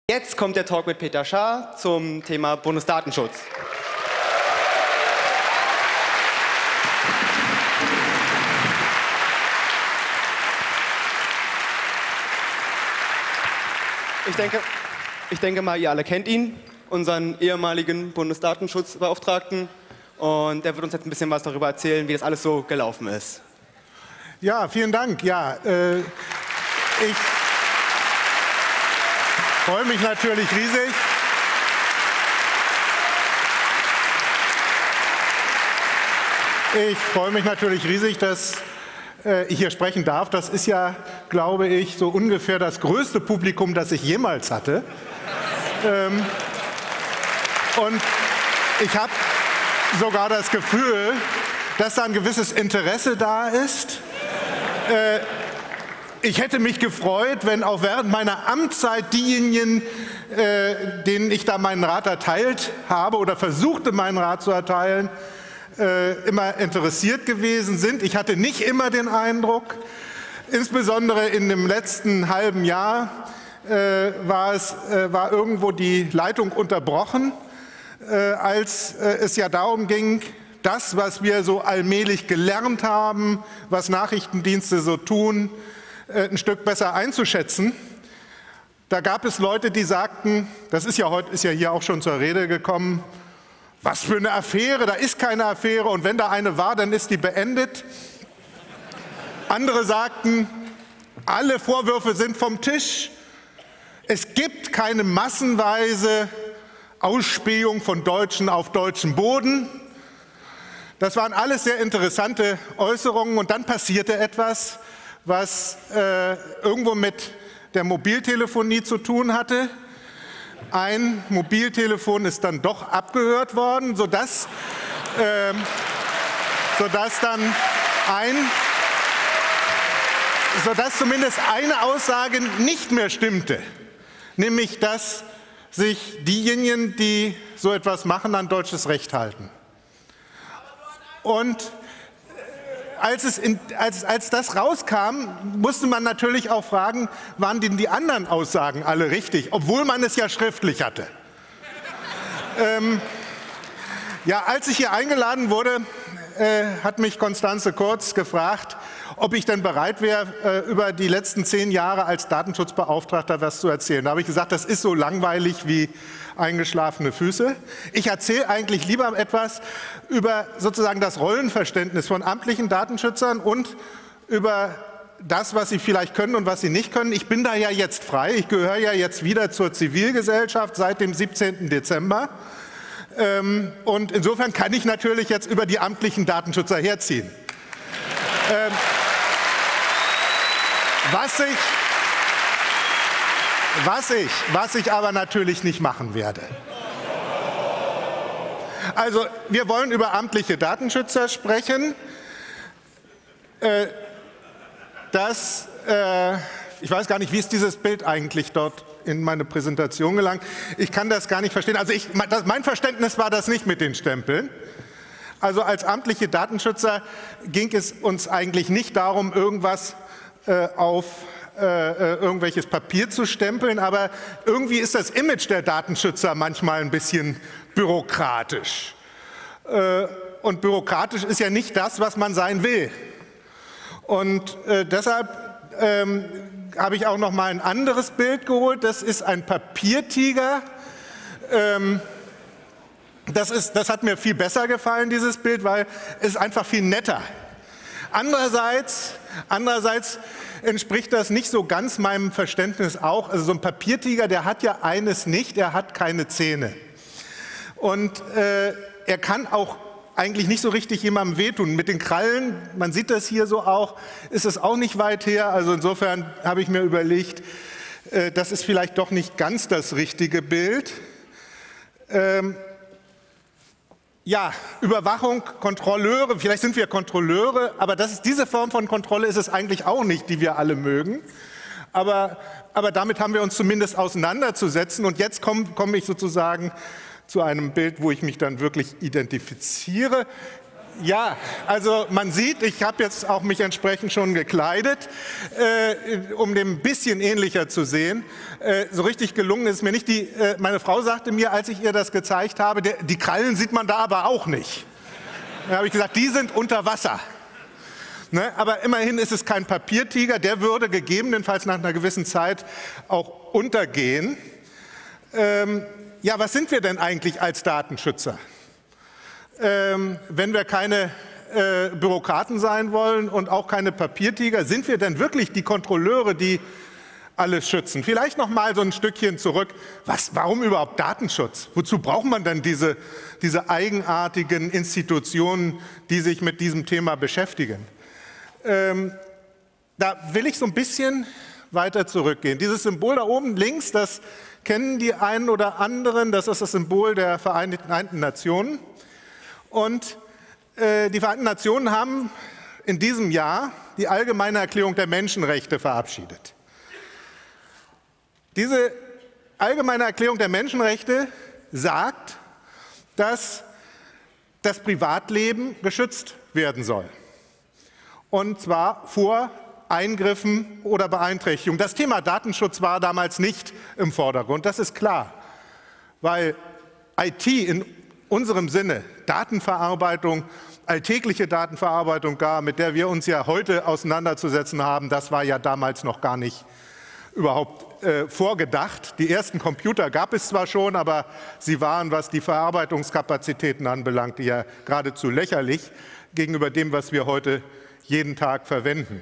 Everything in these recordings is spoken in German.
Jetzt kommt der Talk mit Peter Schaar zum Thema Bundesdatenschutz. Ich denke mal, ihr alle kennt ihn, unseren ehemaligen Bundesdatenschutzbeauftragten. Und der wird uns jetzt ein bisschen was darüber erzählen, wie das alles so gelaufen ist. Ja, vielen Dank. Ja, ich freue mich natürlich riesig. Ich freue mich natürlich riesig, dass ich hier sprechen darf. Das ist ja, glaube ich, so ungefähr das größte Publikum, das ich jemals hatte. Und ich habe sogar das Gefühl, dass da ein gewisses Interesse da ist. Ich hätte mich gefreut, wenn auch während meiner Amtszeit diejenigen, denen ich da meinen Rat erteilt habe oder versuchte, meinen Rat zu erteilen, immer interessiert gewesen sind. Ich hatte nicht immer den Eindruck, insbesondere in dem letzten halben Jahr war irgendwo die Leitung unterbrochen, als es ja darum ging, das, was wir so allmählich gelernt haben, was Nachrichtendienste so tun, ein Stück besser einzuschätzen. Da gab es Leute, die sagten, das ist ja hier auch schon zur Rede gekommen, was für eine Affäre, da ist keine Affäre und wenn da eine war, dann ist die beendet. Andere sagten, alle Vorwürfe sind vom Tisch. Es gibt keine massenweise Ausspähung von Deutschen auf deutschem Boden. Das waren alles sehr interessante Äußerungen und dann passierte etwas, was irgendwo mit der Mobiltelefonie zu tun hatte. Ein Mobiltelefon ist dann doch abgehört worden, sodass zumindest eine Aussage nicht mehr stimmte, nämlich dass sich diejenigen, die so etwas machen, an deutsches Recht halten. Und als das rauskam, musste man natürlich auch fragen, waren denn die anderen Aussagen alle richtig, obwohl man es ja schriftlich hatte. Ja, als ich hier eingeladen wurde, hat mich Constanze Kurz gefragt, ob ich denn bereit wäre, über die letzten 10 Jahre als Datenschutzbeauftragter was zu erzählen. Da habe ich gesagt, das ist so langweilig wie eingeschlafene Füße. Ich erzähle eigentlich lieber etwas über sozusagen das Rollenverständnis von amtlichen Datenschützern und über das, was sie vielleicht können und was sie nicht können. Ich bin da ja jetzt frei. Ich gehöre ja jetzt wieder zur Zivilgesellschaft seit dem 17. Dezember. Und insofern kann ich natürlich jetzt über die amtlichen Datenschützer herziehen. Was ich aber natürlich nicht machen werde. Also, wir wollen über amtliche Datenschützer sprechen. Ich weiß gar nicht, wie ist dieses Bild eigentlich dort in meine Präsentation gelangt. Ich kann das gar nicht verstehen. Also mein Verständnis war das nicht mit den Stempeln. Also als amtliche Datenschützer ging es uns eigentlich nicht darum, irgendwas auf irgendwelches Papier zu stempeln, aber irgendwie ist das Image der Datenschützer manchmal ein bisschen bürokratisch. Und bürokratisch ist ja nicht das, was man sein will. Und deshalb habe ich auch noch mal ein anderes Bild geholt. Das ist ein Papiertiger. Das hat mir viel besser gefallen, dieses Bild, weil es ist einfach viel netter. Andererseits entspricht das nicht so ganz meinem Verständnis auch. Also so ein Papiertiger, der hat ja eines nicht, er hat keine Zähne. Und er kann auch eigentlich nicht so richtig jemandem wehtun. Mit den Krallen, man sieht das hier so auch, ist es auch nicht weit her. Also insofern habe ich mir überlegt, das ist vielleicht doch nicht ganz das richtige Bild. Ja, Überwachung, Kontrolleure, vielleicht sind wir Kontrolleure, aber diese Form von Kontrolle ist es eigentlich auch nicht, die wir alle mögen. Aber damit haben wir uns zumindest auseinanderzusetzen. Und jetzt komme ich sozusagen zu einem Bild, wo ich mich dann wirklich identifiziere. Ja, also man sieht, ich habe jetzt auch mich entsprechend schon gekleidet, um dem ein bisschen ähnlicher zu sehen. So richtig gelungen ist mir nicht. Meine Frau sagte mir, als ich ihr das gezeigt habe, die Krallen sieht man da aber auch nicht. Da habe ich gesagt, die sind unter Wasser. Ne? Aber immerhin ist es kein Papiertiger, der würde gegebenenfalls nach einer gewissen Zeit auch untergehen. Ja, was sind wir denn eigentlich als Datenschützer? Wenn wir keine Bürokraten sein wollen und auch keine Papiertiger, sind wir denn wirklich die Kontrolleure, die alles schützen? Vielleicht noch mal so ein Stückchen zurück. Warum überhaupt Datenschutz? Wozu braucht man denn diese eigenartigen Institutionen, die sich mit diesem Thema beschäftigen? Da will ich so ein bisschen weiter zurückgehen. Dieses Symbol da oben links, das kennen die einen oder anderen, das ist das Symbol der Vereinten Nationen. Und die Vereinten Nationen haben in diesem Jahr die Allgemeine Erklärung der Menschenrechte verabschiedet. Diese Allgemeine Erklärung der Menschenrechte sagt, dass das Privatleben geschützt werden soll. Und zwar vor Eingriffen oder Beeinträchtigungen. Das Thema Datenschutz war damals nicht im Vordergrund, das ist klar, weil IT in unserem Sinne, Datenverarbeitung, alltägliche Datenverarbeitung gar, mit der wir uns ja heute auseinanderzusetzen haben, das war ja damals noch gar nicht überhaupt vorgedacht. Die ersten Computer gab es zwar schon, aber sie waren, was die Verarbeitungskapazitäten anbelangt, ja geradezu lächerlich gegenüber dem, was wir heute jeden Tag verwenden.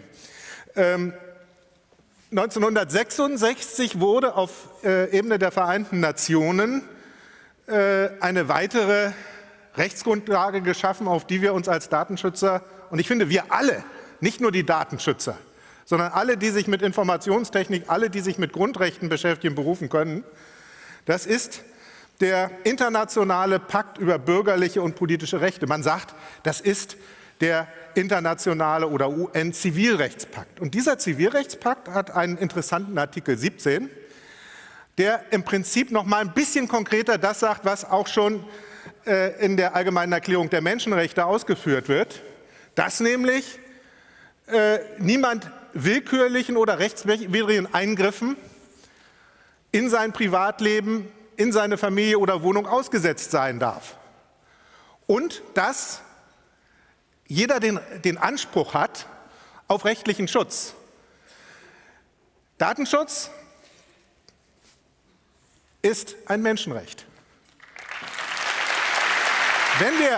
1966 wurde auf Ebene der Vereinten Nationen eine weitere Rechtsgrundlage geschaffen, auf die wir uns als Datenschützer, und ich finde, wir alle, nicht nur die Datenschützer, sondern alle, die sich mit Informationstechnik, alle, die sich mit Grundrechten beschäftigen, berufen können. Das ist der Internationale Pakt über bürgerliche und politische Rechte. Man sagt, das ist der internationale oder UN-Zivilrechtspakt. Und dieser Zivilrechtspakt hat einen interessanten Artikel 17, der im Prinzip noch mal ein bisschen konkreter das sagt, was auch schon in der Allgemeinen Erklärung der Menschenrechte ausgeführt wird, dass nämlich niemand willkürlichen oder rechtswidrigen Eingriffen in sein Privatleben, in seine Familie oder Wohnung ausgesetzt sein darf. Und dass jeder den Anspruch hat auf rechtlichen Schutz. Datenschutz ist ein Menschenrecht. Wenn wir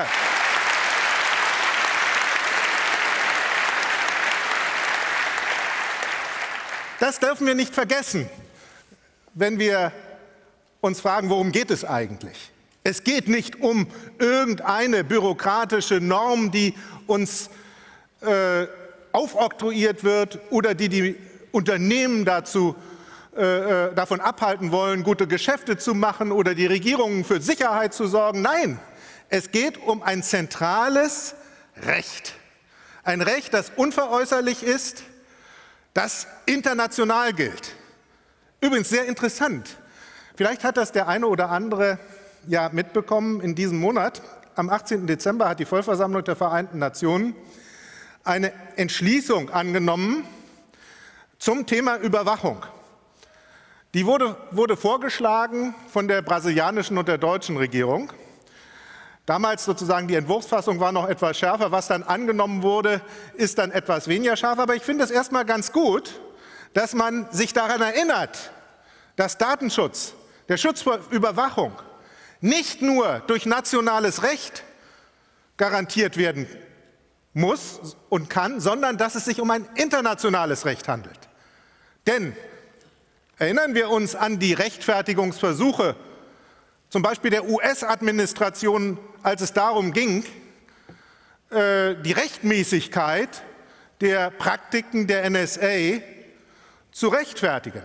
das dürfen wir nicht vergessen, wenn wir uns fragen, worum geht es eigentlich? Es geht nicht um irgendeine bürokratische Norm, die uns aufoktroyiert wird oder die Unternehmen davon abhalten wollen, gute Geschäfte zu machen oder die Regierungen für Sicherheit zu sorgen. Nein, es geht um ein zentrales Recht. Ein Recht, das unveräußerlich ist, das international gilt. Übrigens sehr interessant. Vielleicht hat das der eine oder andere ja mitbekommen. In diesem Monat, am 18. Dezember, hat die Vollversammlung der Vereinten Nationen eine Entschließung angenommen zum Thema Überwachung. Die wurde vorgeschlagen von der brasilianischen und der deutschen Regierung. Damals sozusagen die Entwurfsfassung war noch etwas schärfer. Was dann angenommen wurde, ist dann etwas weniger scharf. Aber ich finde es erstmal ganz gut, dass man sich daran erinnert, dass Datenschutz, der Schutz vor Überwachung, nicht nur durch nationales Recht garantiert werden muss und kann, sondern dass es sich um ein internationales Recht handelt. Denn erinnern wir uns an die Rechtfertigungsversuche, zum Beispiel der US-Administration, als es darum ging, die Rechtmäßigkeit der Praktiken der NSA zu rechtfertigen.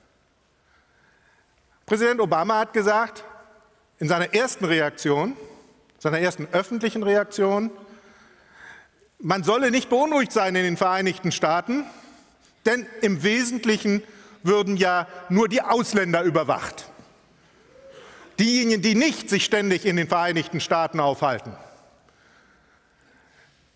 Präsident Obama hat gesagt, in seiner ersten Reaktion, seiner ersten öffentlichen Reaktion, man solle nicht beunruhigt sein in den Vereinigten Staaten, denn im Wesentlichen würden ja nur die Ausländer überwacht. Diejenigen, die nicht sich ständig in den Vereinigten Staaten aufhalten.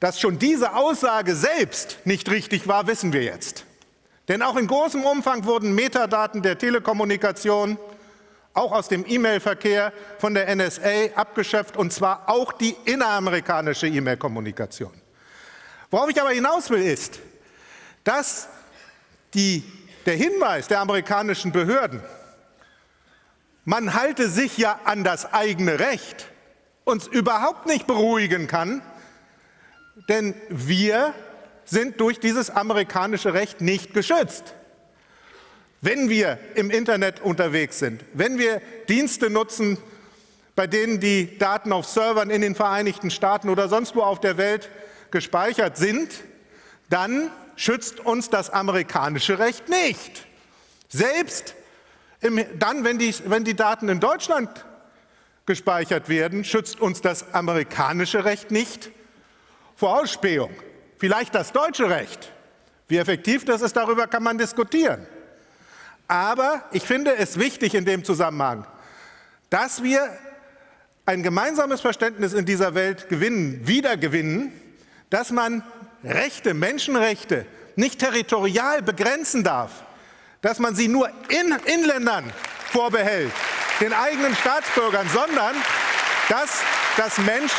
Dass schon diese Aussage selbst nicht richtig war, wissen wir jetzt. Denn auch in großem Umfang wurden Metadaten der Telekommunikation, auch aus dem E-Mail-Verkehr von der NSA abgeschöpft, und zwar auch die inneramerikanische E-Mail-Kommunikation. Worauf ich aber hinaus will, ist, dass der Hinweis der amerikanischen Behörden, man halte sich ja an das eigene Recht, uns überhaupt nicht beruhigen kann, denn wir sind durch dieses amerikanische Recht nicht geschützt. Wenn wir im Internet unterwegs sind, wenn wir Dienste nutzen, bei denen die Daten auf Servern in den Vereinigten Staaten oder sonst wo auf der Welt gespeichert sind, dann schützt uns das amerikanische Recht nicht. Selbst dann, wenn die Daten in Deutschland gespeichert werden, schützt uns das amerikanische Recht nicht vor Ausspähung. Vielleicht das deutsche Recht. Wie effektiv das ist, darüber kann man diskutieren. Aber ich finde es wichtig in dem Zusammenhang, dass wir ein gemeinsames Verständnis in dieser Welt wiedergewinnen, dass man Rechte, Menschenrechte nicht territorial begrenzen darf, dass man sie nur in Ländern vorbehält, den eigenen Staatsbürgern, sondern dass das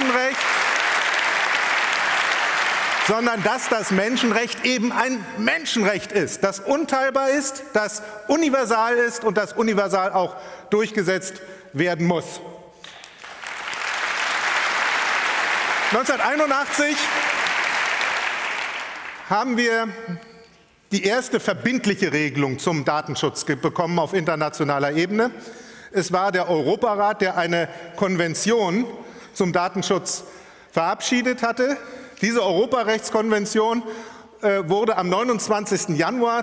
Menschenrecht eben ein Menschenrecht ist, das unteilbar ist, das universal ist und das universal auch durchgesetzt werden muss. 1981 haben wir die erste verbindliche Regelung zum Datenschutz bekommen auf internationaler Ebene. Es war der Europarat, der eine Konvention zum Datenschutz verabschiedet hatte. Diese Europarechtskonvention wurde am 29. Januar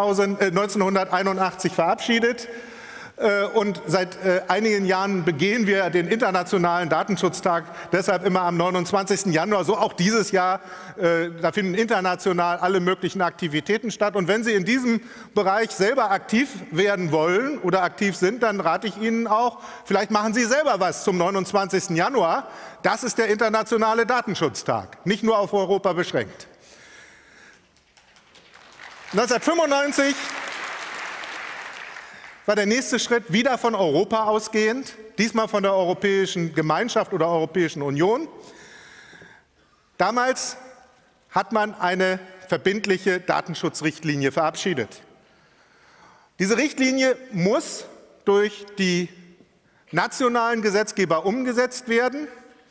1981 verabschiedet. Und seit einigen Jahren begehen wir den Internationalen Datenschutztag deshalb immer am 29. Januar, so auch dieses Jahr. Da finden international alle möglichen Aktivitäten statt. Und wenn Sie in diesem Bereich selber aktiv werden wollen oder aktiv sind, dann rate ich Ihnen auch, vielleicht machen Sie selber was zum 29. Januar. Das ist der Internationale Datenschutztag, nicht nur auf Europa beschränkt. 1995 war der nächste Schritt wieder von Europa ausgehend, diesmal von der Europäischen Gemeinschaft oder Europäischen Union. Damals hat man eine verbindliche Datenschutzrichtlinie verabschiedet. Diese Richtlinie muss durch die nationalen Gesetzgeber umgesetzt werden.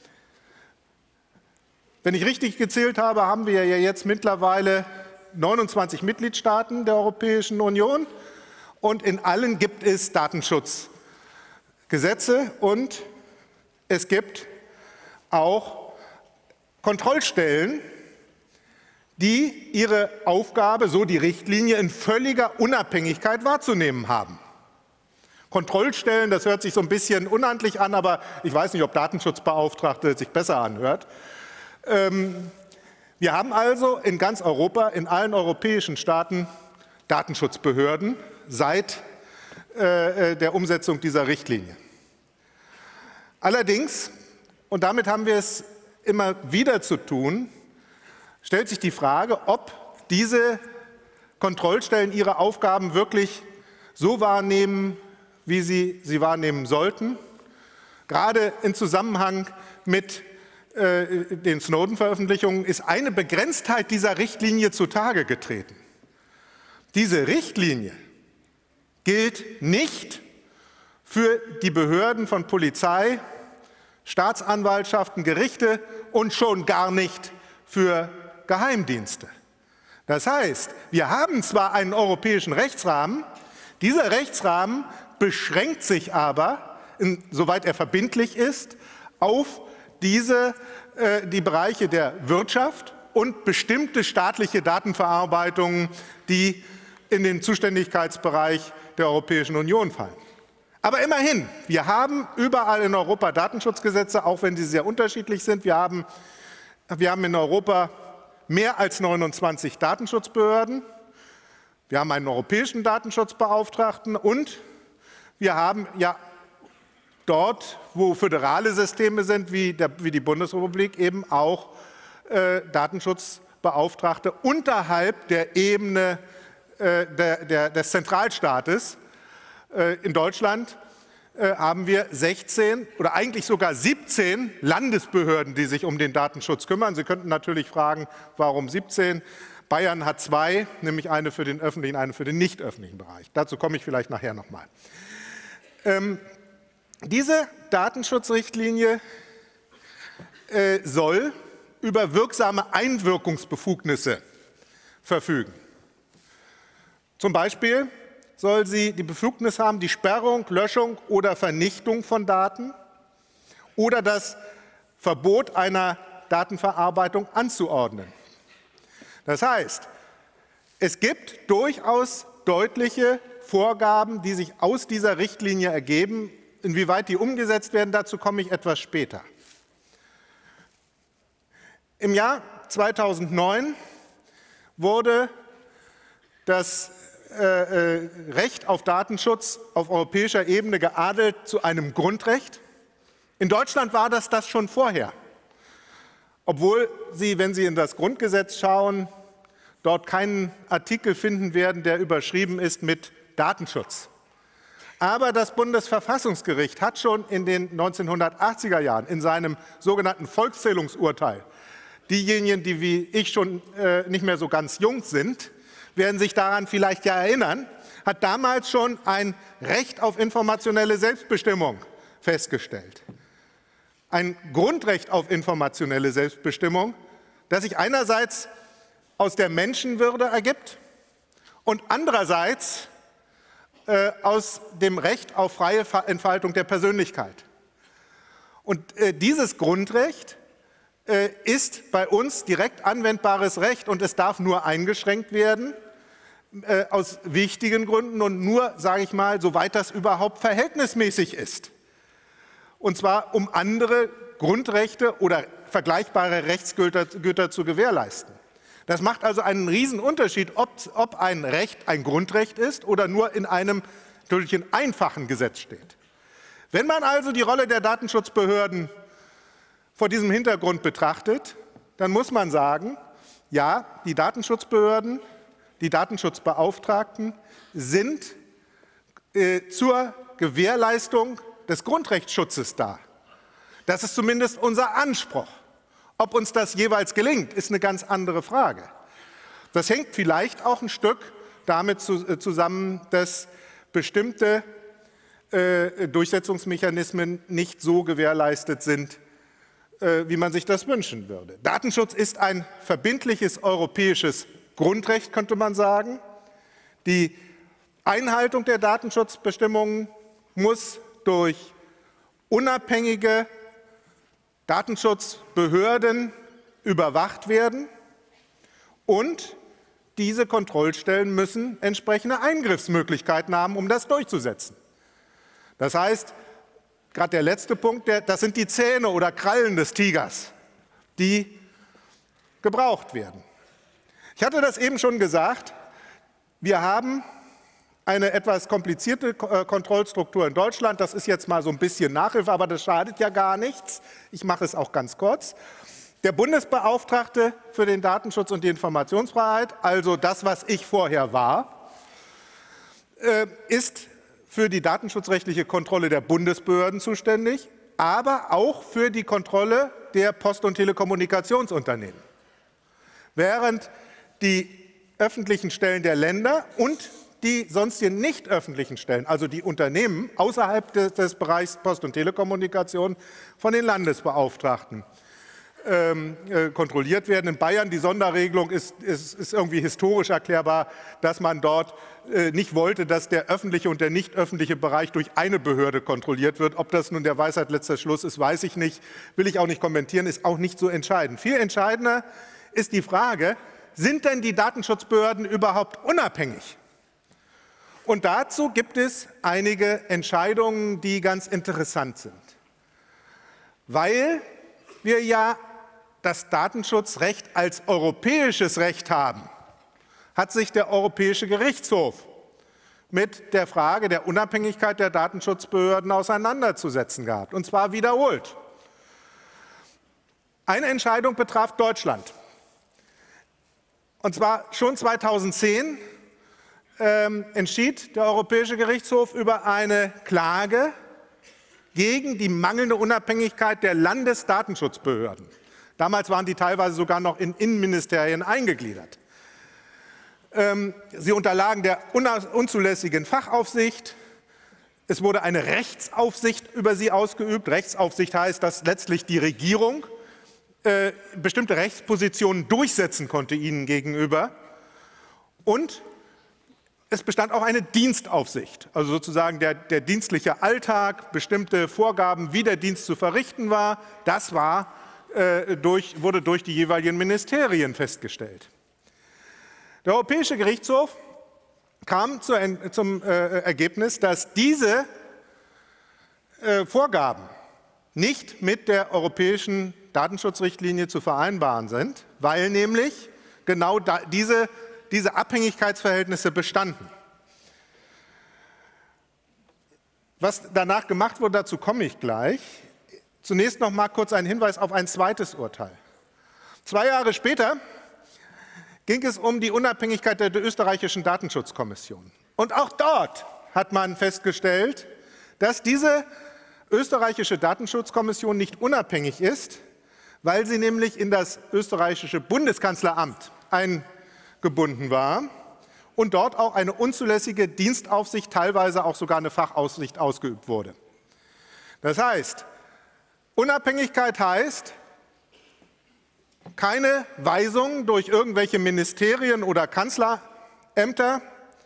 Wenn ich richtig gezählt habe, haben wir ja jetzt mittlerweile 29 Mitgliedstaaten der Europäischen Union. Und in allen gibt es Datenschutzgesetze und es gibt auch Kontrollstellen, die ihre Aufgabe, so die Richtlinie, in völliger Unabhängigkeit wahrzunehmen haben. Kontrollstellen, das hört sich so ein bisschen unhandlich an, aber ich weiß nicht, ob Datenschutzbeauftragte sich besser anhört. Wir haben also in ganz Europa, in allen europäischen Staaten Datenschutzbehörden seit der Umsetzung dieser Richtlinie. Allerdings, und damit haben wir es immer wieder zu tun, stellt sich die Frage, ob diese Kontrollstellen ihre Aufgaben wirklich so wahrnehmen, wie sie wahrnehmen sollten. Gerade im Zusammenhang mit den Snowden-Veröffentlichungen ist eine Begrenztheit dieser Richtlinie zutage getreten. Diese Richtlinie gilt nicht für die Behörden von Polizei, Staatsanwaltschaften, Gerichte und schon gar nicht für Geheimdienste. Das heißt, wir haben zwar einen europäischen Rechtsrahmen, dieser Rechtsrahmen beschränkt sich aber, soweit er verbindlich ist, auf die Bereiche der Wirtschaft und bestimmte staatliche Datenverarbeitungen, die in den Zuständigkeitsbereich der Europäischen Union fallen. Aber immerhin, wir haben überall in Europa Datenschutzgesetze, auch wenn sie sehr unterschiedlich sind. Wir haben in Europa mehr als 29 Datenschutzbehörden. Wir haben einen europäischen Datenschutzbeauftragten und wir haben ja dort, wo föderale Systeme sind, wie die Bundesrepublik, eben auch Datenschutzbeauftragte unterhalb der Ebene des Zentralstaates. In Deutschland haben wir 16 oder eigentlich sogar 17 Landesbehörden, die sich um den Datenschutz kümmern. Sie könnten natürlich fragen, warum 17? Bayern hat 2, nämlich eine für den öffentlichen, eine für den nicht öffentlichen Bereich. Dazu komme ich vielleicht nachher nochmal. Diese Datenschutzrichtlinie soll über wirksame Einwirkungsbefugnisse verfügen. Zum Beispiel soll sie die Befugnis haben, die Sperrung, Löschung oder Vernichtung von Daten oder das Verbot einer Datenverarbeitung anzuordnen. Das heißt, es gibt durchaus deutliche Vorgaben, die sich aus dieser Richtlinie ergeben. Inwieweit die umgesetzt werden, dazu komme ich etwas später. Im Jahr 2009 wurde das Recht auf Datenschutz auf europäischer Ebene geadelt zu einem Grundrecht. In Deutschland war das schon vorher, obwohl Sie, wenn Sie in das Grundgesetz schauen, dort keinen Artikel finden werden, der überschrieben ist mit Datenschutz. Aber das Bundesverfassungsgericht hat schon in den 1980er Jahren in seinem sogenannten Volkszählungsurteil, diejenigen, die wie ich schon nicht mehr so ganz jung sind, werden sich daran vielleicht ja erinnern, hat damals schon ein Recht auf informationelle Selbstbestimmung festgestellt. Ein Grundrecht auf informationelle Selbstbestimmung, das sich einerseits aus der Menschenwürde ergibt und andererseits aus dem Recht auf freie Entfaltung der Persönlichkeit. Und dieses Grundrecht ist bei uns direkt anwendbares Recht und es darf nur eingeschränkt werden aus wichtigen Gründen und nur, sage ich mal, soweit das überhaupt verhältnismäßig ist. Und zwar, um andere Grundrechte oder vergleichbare Rechtsgüter zu gewährleisten. Das macht also einen Riesenunterschied, ob ein Recht ein Grundrecht ist oder nur in einem durch ein einfachen Gesetz steht. Wenn man also die Rolle der Datenschutzbehörden vor diesem Hintergrund betrachtet, dann muss man sagen, ja, die Datenschutzbehörden, die Datenschutzbeauftragten sind zur Gewährleistung des Grundrechtsschutzes da. Das ist zumindest unser Anspruch. Ob uns das jeweils gelingt, ist eine ganz andere Frage. Das hängt vielleicht auch ein Stück damit zusammen, dass bestimmte Durchsetzungsmechanismen nicht so gewährleistet sind, wie man sich das wünschen würde. Datenschutz ist ein verbindliches europäisches Grundrecht, könnte man sagen. Die Einhaltung der Datenschutzbestimmungen muss durch unabhängige Datenschutzbehörden überwacht werden und diese Kontrollstellen müssen entsprechende Eingriffsmöglichkeiten haben, um das durchzusetzen. Das heißt, gerade der letzte Punkt, das sind die Zähne oder Krallen des Tigers, die gebraucht werden. Ich hatte das eben schon gesagt, wir haben eine etwas komplizierte Kontrollstruktur in Deutschland. Das ist jetzt mal so ein bisschen Nachhilfe, aber das schadet ja gar nichts. Ich mache es auch ganz kurz. Der Bundesbeauftragte für den Datenschutz und die Informationsfreiheit, also das, was ich vorher war, ist für die datenschutzrechtliche Kontrolle der Bundesbehörden zuständig, aber auch für die Kontrolle der Post- und Telekommunikationsunternehmen. Während die öffentlichen Stellen der Länder und die sonstigen nicht öffentlichen Stellen, also die Unternehmen außerhalb des Bereichs Post- und Telekommunikation, von den Landesbeauftragten kontrolliert werden. In Bayern die Sonderregelung ist irgendwie historisch erklärbar, dass man dort nicht wollte, dass der öffentliche und der nicht öffentliche Bereich durch eine Behörde kontrolliert wird. Ob das nun der Weisheit letzter Schluss ist, weiß ich nicht, will ich auch nicht kommentieren, ist auch nicht so entscheidend. Viel entscheidender ist die Frage, sind denn die Datenschutzbehörden überhaupt unabhängig? Und dazu gibt es einige Entscheidungen, die ganz interessant sind. Weil wir ja das Datenschutzrecht als europäisches Recht haben, hat sich der Europäische Gerichtshof mit der Frage der Unabhängigkeit der Datenschutzbehörden auseinanderzusetzen gehabt, und zwar wiederholt. Eine Entscheidung betraf Deutschland. Und zwar schon 2010 entschied der Europäische Gerichtshof über eine Klage gegen die mangelnde Unabhängigkeit der Landesdatenschutzbehörden. Damals waren die teilweise sogar noch in Innenministerien eingegliedert. Sie unterlagen der unzulässigen Fachaufsicht. Es wurde eine Rechtsaufsicht über sie ausgeübt. Rechtsaufsicht heißt, dass letztlich die Regierung bestimmte Rechtspositionen durchsetzen konnte ihnen gegenüber. Und es bestand auch eine Dienstaufsicht, also sozusagen der dienstliche Alltag, bestimmte Vorgaben, wie der Dienst zu verrichten war, das wurde durch die jeweiligen Ministerien festgestellt. Der Europäische Gerichtshof kam zum Ergebnis, dass diese Vorgaben nicht mit der europäischen Datenschutzrichtlinie zu vereinbaren sind, weil nämlich genau diese Abhängigkeitsverhältnisse bestanden. Was danach gemacht wurde, dazu komme ich gleich. Zunächst noch mal kurz ein Hinweis auf ein zweites Urteil. 2 Jahre später ging es um die Unabhängigkeit der österreichischen Datenschutzkommission. Und auch dort hat man festgestellt, dass diese österreichische Datenschutzkommission nicht unabhängig ist, weil sie nämlich in das österreichische Bundeskanzleramt eingebunden war und dort auch eine unzulässige Dienstaufsicht, teilweise auch sogar eine Fachaufsicht ausgeübt wurde. Das heißt, Unabhängigkeit heißt, keine Weisung durch irgendwelche Ministerien oder Kanzlerämter,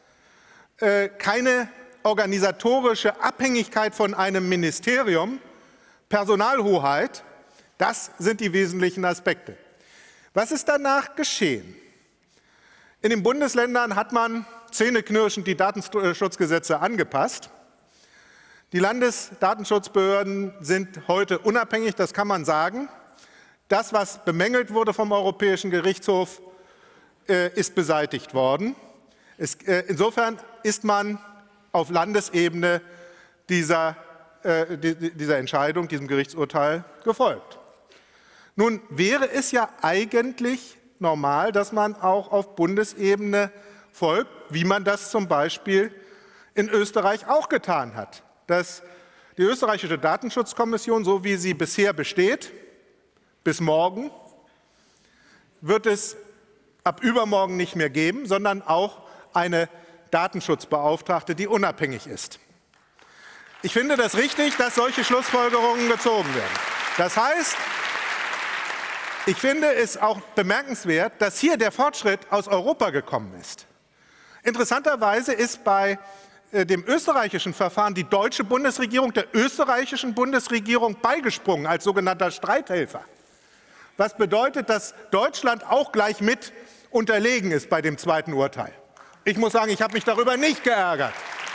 keine organisatorische Abhängigkeit von einem Ministerium, Personalhoheit, das sind die wesentlichen Aspekte. Was ist danach geschehen? In den Bundesländern hat man zähneknirschend die Datenschutzgesetze angepasst. Die Landesdatenschutzbehörden sind heute unabhängig, das kann man sagen. Das, was bemängelt wurde vom Europäischen Gerichtshof, ist beseitigt worden. Insofern ist man auf Landesebene dieser Entscheidung, diesem Gerichtsurteil gefolgt. Nun wäre es ja eigentlich normal, dass man auch auf Bundesebene folgt, wie man das zum Beispiel in Österreich auch getan hat. Dass die österreichische Datenschutzkommission, so wie sie bisher besteht, bis morgen, wird es ab übermorgen nicht mehr geben, sondern auch eine Datenschutzbeauftragte, die unabhängig ist. Ich finde das richtig, dass solche Schlussfolgerungen gezogen werden. Das heißt, ich finde es auch bemerkenswert, dass hier der Fortschritt aus Europa gekommen ist. Interessanterweise ist bei dem österreichischen Verfahren die deutsche Bundesregierung der österreichischen Bundesregierung beigesprungen als sogenannter Streithelfer. Was bedeutet, dass Deutschland auch gleich mit unterlegen ist bei dem zweiten Urteil. Ich muss sagen, ich habe mich darüber nicht geärgert.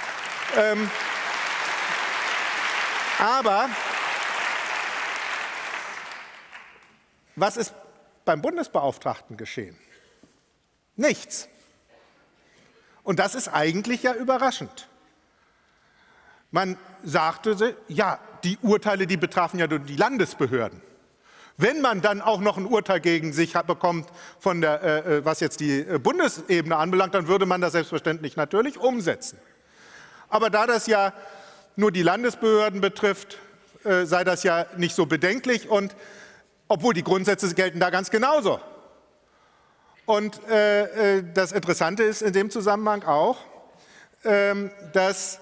Aber was ist beim Bundesbeauftragten geschehen? Nichts. Und das ist eigentlich ja überraschend. Man sagte, ja, die Urteile, die betrafen ja nur die Landesbehörden. Wenn man dann auch noch ein Urteil gegen sich bekommt, was jetzt die Bundesebene anbelangt, dann würde man das selbstverständlich natürlich umsetzen. Aber da das ja nur die Landesbehörden betrifft, sei das ja nicht so bedenklich, und obwohl die Grundsätze gelten da ganz genauso. Und das Interessante ist in dem Zusammenhang auch, dass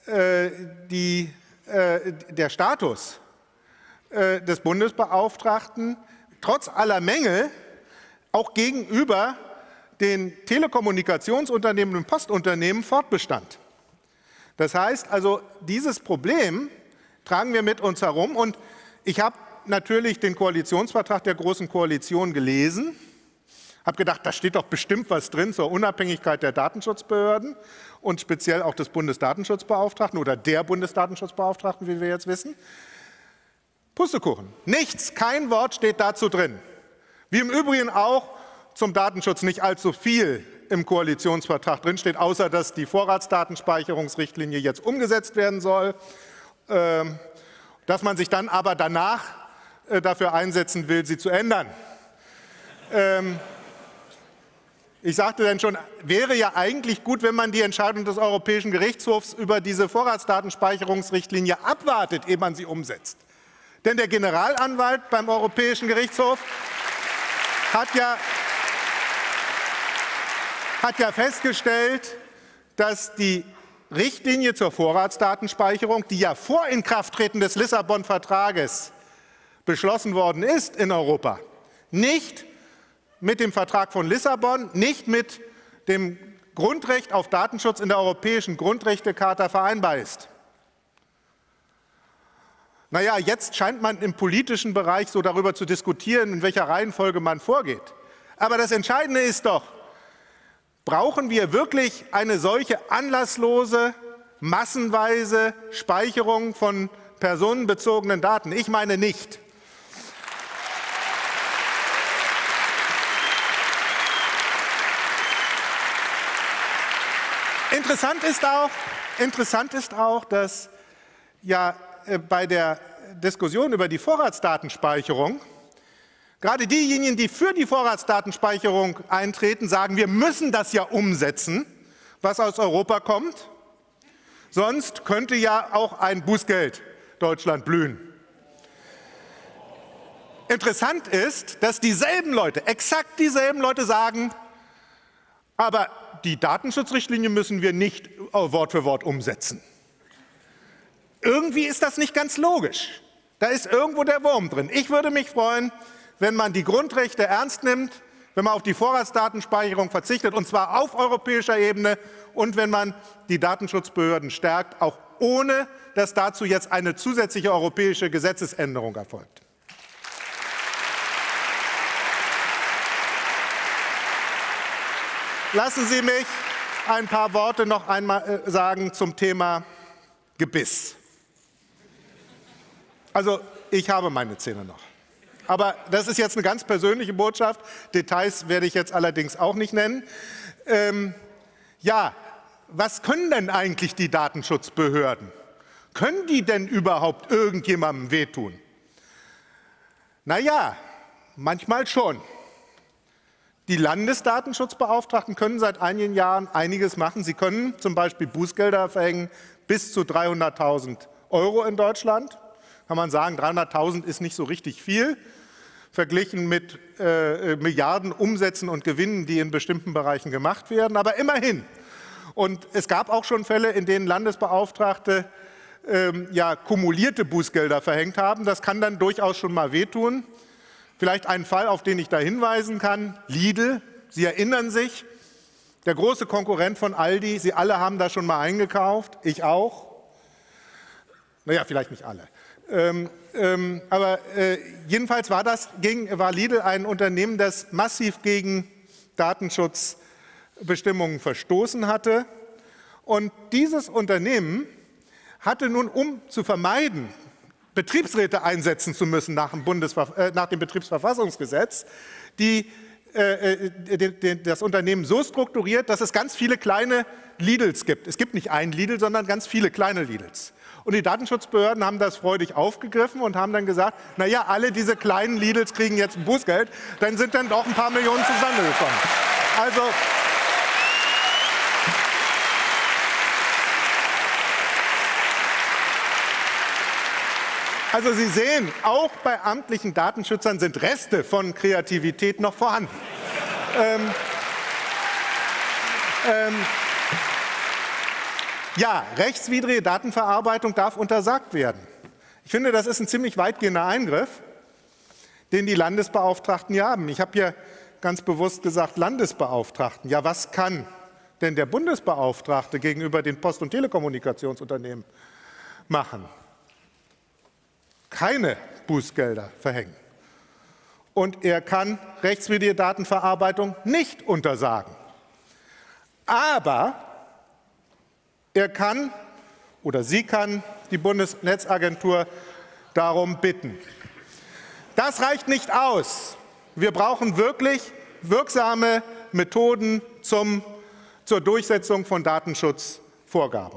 der Status des Bundesbeauftragten trotz aller Mängel auch gegenüber den Telekommunikationsunternehmen und Postunternehmen fortbestand. Das heißt also, dieses Problem tragen wir mit uns herum, und ich habe natürlich den Koalitionsvertrag der Großen Koalition gelesen, habe gedacht, da steht doch bestimmt was drin zur Unabhängigkeit der Datenschutzbehörden und speziell auch des Bundesdatenschutzbeauftragten oder der Bundesdatenschutzbeauftragten, wie wir jetzt wissen. Pustekuchen, nichts, kein Wort steht dazu drin. Wie im Übrigen auch zum Datenschutz nicht allzu viel im Koalitionsvertrag drin steht, außer dass die Vorratsdatenspeicherungsrichtlinie jetzt umgesetzt werden soll, dass man sich dann aber danach dafür einsetzen will, sie zu ändern. Ich sagte dann schon, wäre ja eigentlich gut, wenn man die Entscheidung des Europäischen Gerichtshofs über diese Vorratsdatenspeicherungsrichtlinie abwartet, ehe man sie umsetzt. Denn der Generalanwalt beim Europäischen Gerichtshof hat ja festgestellt, dass die Richtlinie zur Vorratsdatenspeicherung, die ja vor Inkrafttreten des Lissabon-Vertrages beschlossen worden ist in Europa, nicht mit dem Vertrag von Lissabon, nicht mit dem Grundrecht auf Datenschutz in der Europäischen Grundrechtecharta vereinbar ist. Naja, jetzt scheint man im politischen Bereich so darüber zu diskutieren, in welcher Reihenfolge man vorgeht. Aber das Entscheidende ist doch, brauchen wir wirklich eine solche anlasslose, massenweise Speicherung von personenbezogenen Daten? Ich meine nicht. Interessant ist auch, dass ja bei der Diskussion über die Vorratsdatenspeicherung gerade diejenigen, die für die Vorratsdatenspeicherung eintreten, sagen, wir müssen das ja umsetzen, was aus Europa kommt. Sonst könnte ja auch ein Bußgeld Deutschland blühen. Interessant ist, dass dieselben Leute, exakt dieselben Leute sagen, aber die Datenschutzrichtlinie müssen wir nicht Wort für Wort umsetzen. Irgendwie ist das nicht ganz logisch. Da ist irgendwo der Wurm drin. Ich würde mich freuen, wenn man die Grundrechte ernst nimmt, wenn man auf die Vorratsdatenspeicherung verzichtet, und zwar auf europäischer Ebene, und wenn man die Datenschutzbehörden stärkt, auch ohne dass dazu jetzt eine zusätzliche europäische Gesetzesänderung erfolgt. Lassen Sie mich ein paar Worte noch einmal sagen zum Thema Gebiss. Also, ich habe meine Zähne noch. Aber das ist jetzt eine ganz persönliche Botschaft. Details werde ich jetzt allerdings auch nicht nennen. Ja, was können denn eigentlich die Datenschutzbehörden? Können die denn überhaupt irgendjemandem wehtun? Na ja, manchmal schon. Die Landesdatenschutzbeauftragten können seit einigen Jahren einiges machen. Sie können zum Beispiel Bußgelder verhängen bis zu 300.000 € in Deutschland. Kann man sagen, 300.000 ist nicht so richtig viel, verglichen mit Milliarden Umsätzen und Gewinnen, die in bestimmten Bereichen gemacht werden, aber immerhin. Und es gab auch schon Fälle, in denen Landesbeauftragte ja, kumulierte Bußgelder verhängt haben. Das kann dann durchaus schon mal wehtun. Vielleicht einen Fall, auf den ich da hinweisen kann, Lidl. Sie erinnern sich, der große Konkurrent von Aldi, Sie alle haben da schon mal eingekauft, ich auch. Naja, vielleicht nicht alle. Aber jedenfalls war Lidl ein Unternehmen, das massiv gegen Datenschutzbestimmungen verstoßen hatte. Und dieses Unternehmen hatte nun, um zu vermeiden, Betriebsräte einsetzen zu müssen nach dem Betriebsverfassungsgesetz, das Unternehmen so strukturiert, dass es ganz viele kleine Lidls gibt. Es gibt nicht ein Lidl, sondern ganz viele kleine Lidls. Und die Datenschutzbehörden haben das freudig aufgegriffen und haben dann gesagt, naja, alle diese kleinen Lidls kriegen jetzt ein Bußgeld, dann sind dann doch ein paar Millionen zustande gekommen. Also Sie sehen, auch bei amtlichen Datenschützern sind Reste von Kreativität noch vorhanden. Ja, rechtswidrige Datenverarbeitung darf untersagt werden. Ich finde, das ist ein ziemlich weitgehender Eingriff, den die Landesbeauftragten hier haben. Ich habe hier ganz bewusst gesagt Landesbeauftragten. Ja, was kann denn der Bundesbeauftragte gegenüber den Post- und Telekommunikationsunternehmen machen? Keine Bußgelder verhängen. Und er kann rechtswidrige Datenverarbeitung nicht untersagen. Aber er kann oder sie kann die Bundesnetzagentur darum bitten. Das reicht nicht aus. Wir brauchen wirklich wirksame Methoden zur Durchsetzung von Datenschutzvorgaben.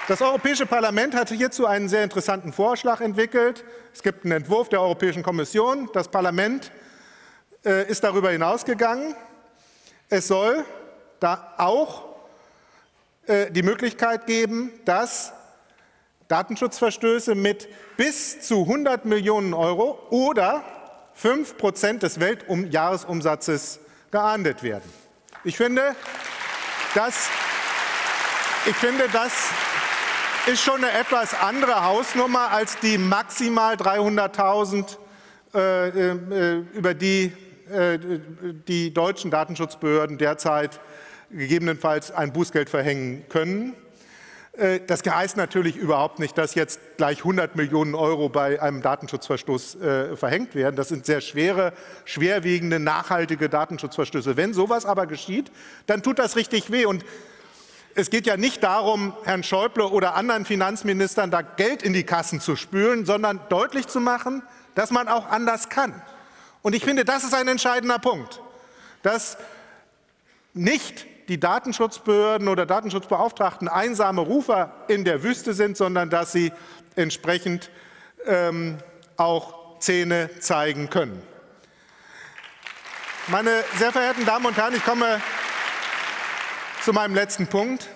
Das Europäische Parlament hatte hierzu einen sehr interessanten Vorschlag entwickelt. Es gibt einen Entwurf der Europäischen Kommission. Das Parlament ist darüber hinausgegangen. Es soll da auch die Möglichkeit geben, dass Datenschutzverstöße mit bis zu 100 Millionen Euro oder 5% des Weltjahresumsatzes geahndet werden. Ich finde, das ist schon eine etwas andere Hausnummer als die maximal 300.000, über die die deutschen Datenschutzbehörden derzeit gegebenenfalls ein Bußgeld verhängen können. Das heißt natürlich überhaupt nicht, dass jetzt gleich 100 Millionen Euro bei einem Datenschutzverstoß verhängt werden. Das sind sehr schwerwiegende, nachhaltige Datenschutzverstöße. Wenn sowas aber geschieht, dann tut das richtig weh. Und es geht ja nicht darum, Herrn Schäuble oder anderen Finanzministern da Geld in die Kassen zu spülen, sondern deutlich zu machen, dass man auch anders kann. Und ich finde, das ist ein entscheidender Punkt, dass nicht die Datenschutzbehörden oder Datenschutzbeauftragten einsame Rufer in der Wüste sind, sondern dass sie entsprechend auch Zähne zeigen können. Meine sehr verehrten Damen und Herren, ich komme zu meinem letzten Punkt.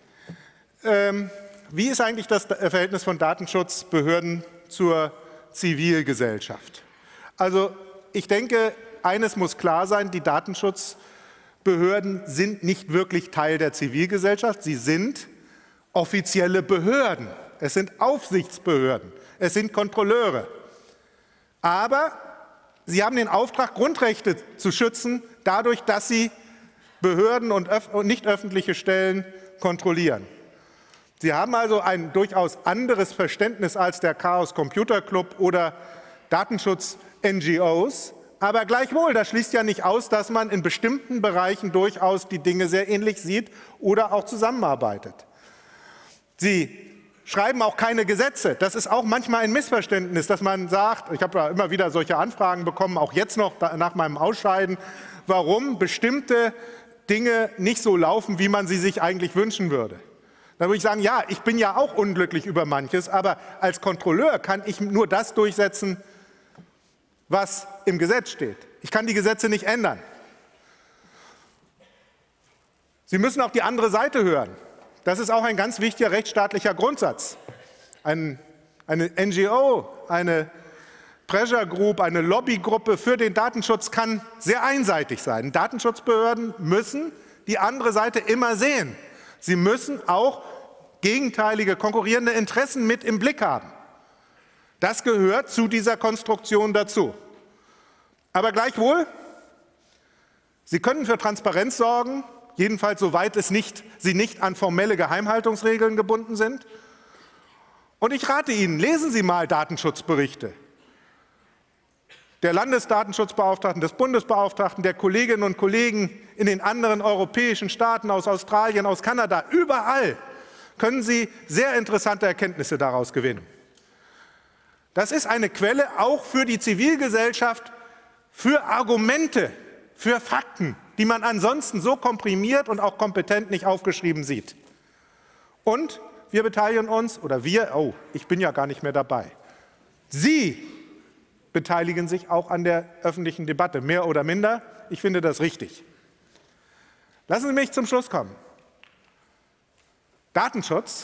Wie ist eigentlich das Verhältnis von Datenschutzbehörden zur Zivilgesellschaft? Also ich denke, eines muss klar sein, die Datenschutzbehörden sind nicht wirklich Teil der Zivilgesellschaft. Sie sind offizielle Behörden. Es sind Aufsichtsbehörden. Es sind Kontrolleure. Aber sie haben den Auftrag, Grundrechte zu schützen, dadurch, dass sie Behörden und nicht öffentliche Stellen kontrollieren. Sie haben also ein durchaus anderes Verständnis als der Chaos Computer Club oder Datenschutz-NGOs. Aber gleichwohl, das schließt ja nicht aus, dass man in bestimmten Bereichen durchaus die Dinge sehr ähnlich sieht oder auch zusammenarbeitet. Sie schreiben auch keine Gesetze. Das ist auch manchmal ein Missverständnis, dass man sagt, ich habe ja immer wieder solche Anfragen bekommen, auch jetzt noch nach meinem Ausscheiden, warum bestimmte Dinge nicht so laufen, wie man sie sich eigentlich wünschen würde. Da würde ich sagen, ja, ich bin ja auch unglücklich über manches, aber als Kontrolleur kann ich nur das durchsetzen, was im Gesetz steht. Ich kann die Gesetze nicht ändern. Sie müssen auch die andere Seite hören. Das ist auch ein ganz wichtiger rechtsstaatlicher Grundsatz. Eine NGO, eine Pressure Group, eine Lobbygruppe für den Datenschutz kann sehr einseitig sein. Datenschutzbehörden müssen die andere Seite immer sehen. Sie müssen auch gegenteilige, konkurrierende Interessen mit im Blick haben. Das gehört zu dieser Konstruktion dazu. Aber gleichwohl, Sie können für Transparenz sorgen, jedenfalls soweit Sie nicht an formelle Geheimhaltungsregeln gebunden sind. Und ich rate Ihnen, lesen Sie mal Datenschutzberichte der Landesdatenschutzbeauftragten, des Bundesbeauftragten, der Kolleginnen und Kollegen in den anderen europäischen Staaten, aus Australien, aus Kanada. Überall können Sie sehr interessante Erkenntnisse daraus gewinnen. Das ist eine Quelle auch für die Zivilgesellschaft, für Argumente, für Fakten, die man ansonsten so komprimiert und auch kompetent nicht aufgeschrieben sieht. Und wir beteiligen uns, oder wir, oh, ich bin ja gar nicht mehr dabei, Sie beteiligen sich auch an der öffentlichen Debatte, mehr oder minder. Ich finde das richtig. Lassen Sie mich zum Schluss kommen. Datenschutz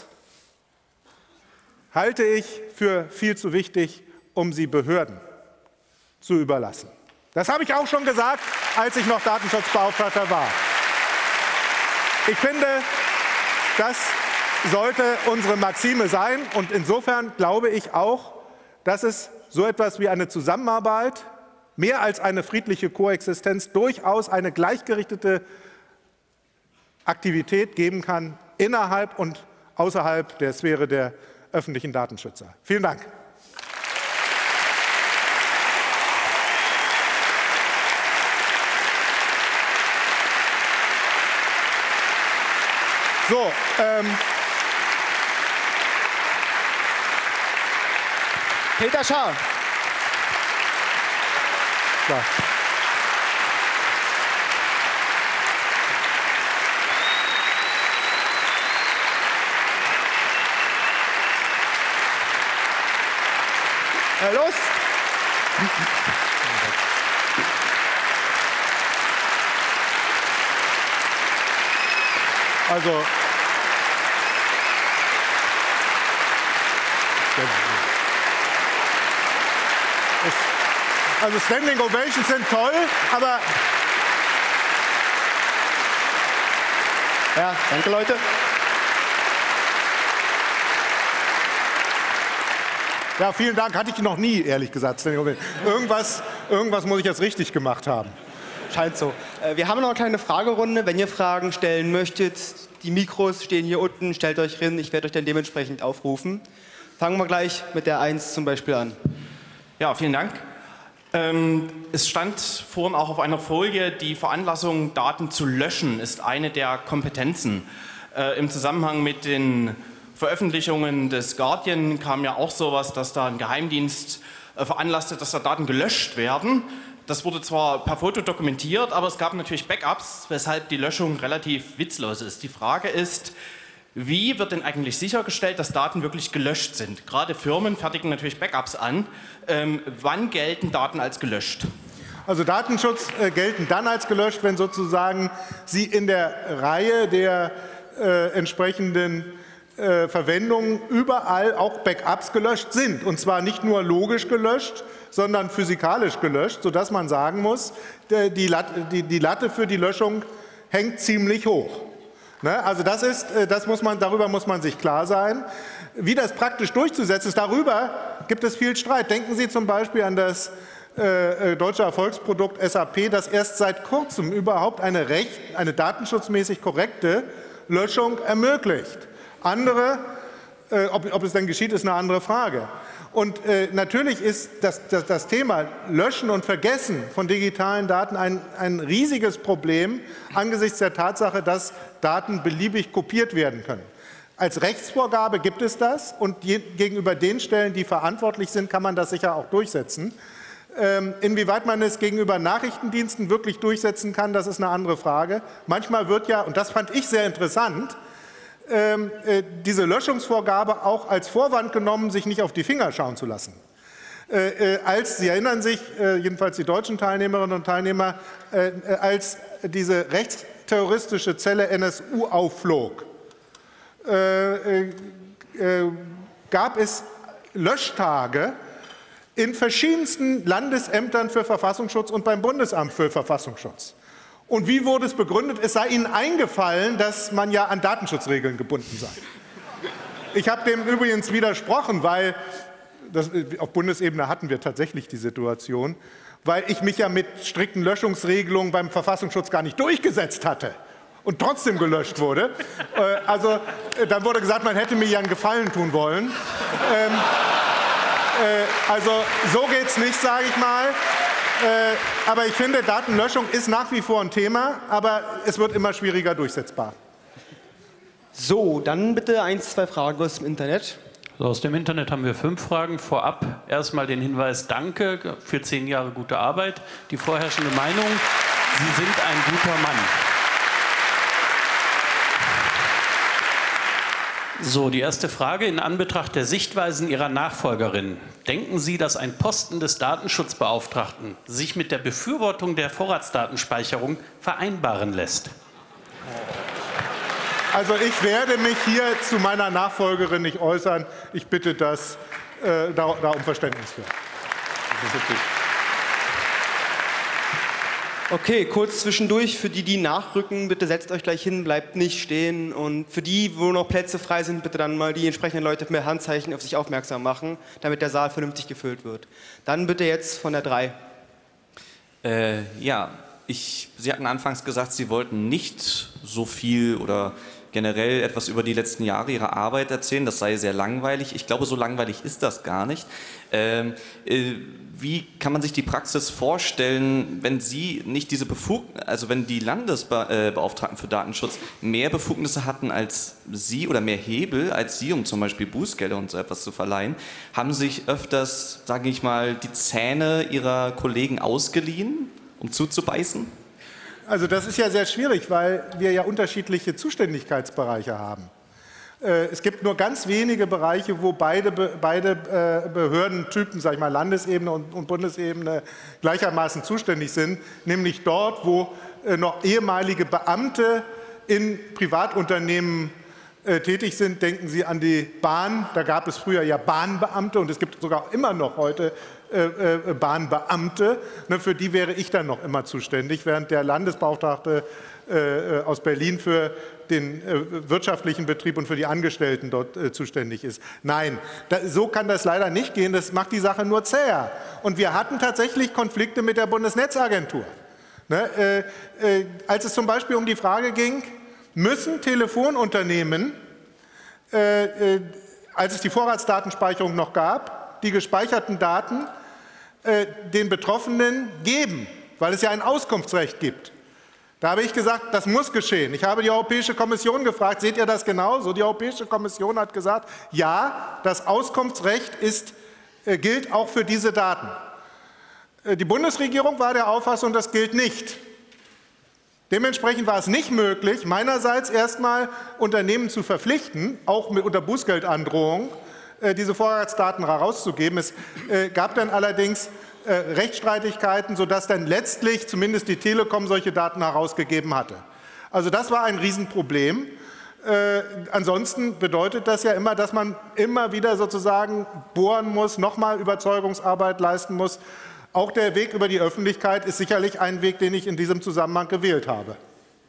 halte ich für viel zu wichtig, um sie Behörden zu überlassen. Das habe ich auch schon gesagt, als ich noch Datenschutzbeauftragter war. Ich finde, das sollte unsere Maxime sein. Und insofern glaube ich auch, dass es so etwas wie eine Zusammenarbeit, mehr als eine friedliche Koexistenz, durchaus eine gleichgerichtete Aktivität geben kann, innerhalb und außerhalb der Sphäre der öffentlichen Datenschützer. Vielen Dank. So, Peter Schaar. klar. Los! Also Standing Ovations sind toll, aber... Ja, danke Leute. Ja, vielen Dank. Hatte ich noch nie, ehrlich gesagt. Irgendwas muss ich jetzt richtig gemacht haben. Scheint so. Wir haben noch eine kleine Fragerunde. Wenn ihr Fragen stellen möchtet, die Mikros stehen hier unten, stellt euch hin. Ich werde euch dann dementsprechend aufrufen. Fangen wir gleich mit der 1 zum Beispiel an. Ja, vielen Dank. Es stand vorhin auch auf einer Folie, die Veranlassung, Daten zu löschen, ist eine der Kompetenzen. Im Zusammenhang mit den Veröffentlichungen des Guardian kam ja auch sowas, dass da ein Geheimdienst veranlasste, dass da Daten gelöscht werden. Das wurde zwar per Foto dokumentiert, aber es gab natürlich Backups, weshalb die Löschung relativ witzlos ist. Die Frage ist, wie wird denn eigentlich sichergestellt, dass Daten wirklich gelöscht sind? Gerade Firmen fertigen natürlich Backups an. Wann gelten Daten als gelöscht? Also Datenschutz gelten dann als gelöscht, wenn sozusagen sie in der Reihe der entsprechenden Verwendungen überall auch Backups gelöscht sind. Und zwar nicht nur logisch gelöscht, sondern physikalisch gelöscht, sodass man sagen muss, die Latte für die Löschung hängt ziemlich hoch. Ne? Also darüber muss man sich klar sein. Wie das praktisch durchzusetzen ist, darüber gibt es viel Streit. Denken Sie zum Beispiel an das deutsche Erfolgsprodukt SAP, das erst seit kurzem überhaupt eine datenschutzmäßig korrekte Löschung ermöglicht. Andere, ob es dann geschieht, ist eine andere Frage. Und natürlich ist das Thema Löschen und Vergessen von digitalen Daten ein riesiges Problem angesichts der Tatsache, dass Daten beliebig kopiert werden können. Als Rechtsvorgabe gibt es das und gegenüber den Stellen, die verantwortlich sind, kann man das sicher auch durchsetzen. Inwieweit man es gegenüber Nachrichtendiensten wirklich durchsetzen kann, das ist eine andere Frage. Manchmal wird ja, und das fand ich sehr interessant, diese Löschungsvorgabe auch als Vorwand genommen, sich nicht auf die Finger schauen zu lassen. Sie erinnern sich, jedenfalls die deutschen Teilnehmerinnen und Teilnehmer, als diese rechtsterroristische Zelle NSU aufflog, gab es Löschtage in verschiedensten Landesämtern für Verfassungsschutz und beim Bundesamt für Verfassungsschutz. Und wie wurde es begründet? Es sei Ihnen eingefallen, dass man ja an Datenschutzregeln gebunden sei. Ich habe dem übrigens widersprochen, weil auf Bundesebene hatten wir tatsächlich die Situation, weil ich mich ja mit strikten Löschungsregelungen beim Verfassungsschutz gar nicht durchgesetzt hatte und trotzdem gelöscht wurde. Dann wurde gesagt, man hätte mir ja einen Gefallen tun wollen. Also so geht es nicht, sage ich mal. Aber ich finde, Datenlöschung ist nach wie vor ein Thema, aber es wird immer schwieriger durchsetzbar. So, dann bitte 1, 2 Fragen aus dem Internet. Also aus dem Internet haben wir 5 Fragen. Vorab erstmal den Hinweis, danke für 10 Jahre gute Arbeit. Die vorherrschende Meinung, Sie sind ein guter Mann. So, die erste Frage in Anbetracht der Sichtweisen Ihrer Nachfolgerin. Denken Sie, dass ein Posten des Datenschutzbeauftragten sich mit der Befürwortung der Vorratsdatenspeicherung vereinbaren lässt? Also ich werde mich hier zu meiner Nachfolgerin nicht äußern. Ich bitte da um Verständnis für. Okay, kurz zwischendurch, für die, die nachrücken, bitte setzt euch gleich hin, bleibt nicht stehen. Und für die, wo noch Plätze frei sind, bitte dann mal die entsprechenden Leute mit Handzeichen auf sich aufmerksam machen, damit der Saal vernünftig gefüllt wird. Dann bitte jetzt von der 3. Sie hatten anfangs gesagt, Sie wollten nicht so viel oder generell etwas über die letzten Jahre Ihrer Arbeit erzählen. Das sei sehr langweilig. Ich glaube, so langweilig ist das gar nicht. Wie kann man sich die Praxis vorstellen, wenn Sie nicht diese wenn die Landesbeauftragten für Datenschutz mehr Befugnisse hatten als Sie oder mehr Hebel als Sie, um zum Beispiel Bußgelder und so etwas zu verleihen, haben sich öfters, sage ich mal, die Zähne Ihrer Kollegen ausgeliehen, um zuzubeißen? Also das ist ja sehr schwierig, weil wir ja unterschiedliche Zuständigkeitsbereiche haben. Es gibt nur ganz wenige Bereiche, wo beide Behördentypen, sag ich mal, Landesebene und Bundesebene gleichermaßen zuständig sind, nämlich dort, wo noch ehemalige Beamte in Privatunternehmen tätig sind. Denken Sie an die Bahn, da gab es früher ja Bahnbeamte und es gibt sogar immer noch heute Bahnbeamte. Für die wäre ich dann noch immer zuständig, während der Landesbeauftragte aus Berlin für den wirtschaftlichen Betrieb und für die Angestellten dort zuständig ist. Nein, so kann das leider nicht gehen, das macht die Sache nur zäher. Und wir hatten tatsächlich Konflikte mit der Bundesnetzagentur. Als es zum Beispiel um die Frage ging, müssen Telefonunternehmen, als es die Vorratsdatenspeicherung noch gab, die gespeicherten Daten den Betroffenen geben, weil es ja ein Auskunftsrecht gibt. Da habe ich gesagt, das muss geschehen. Ich habe die Europäische Kommission gefragt, seht ihr das genauso? Die Europäische Kommission hat gesagt, ja, das Auskunftsrecht gilt auch für diese Daten. Die Bundesregierung war der Auffassung, das gilt nicht. Dementsprechend war es nicht möglich, meinerseits erstmal Unternehmen zu verpflichten, auch unter Bußgeldandrohung, diese Vorratsdaten herauszugeben. Es gab dann allerdings Rechtsstreitigkeiten, sodass dann letztlich zumindest die Telekom solche Daten herausgegeben hatte. Also das war ein Riesenproblem. Ansonsten bedeutet das ja immer, dass man immer wieder sozusagen bohren muss, nochmal Überzeugungsarbeit leisten muss. Auch der Weg über die Öffentlichkeit ist sicherlich ein Weg, den ich in diesem Zusammenhang gewählt habe.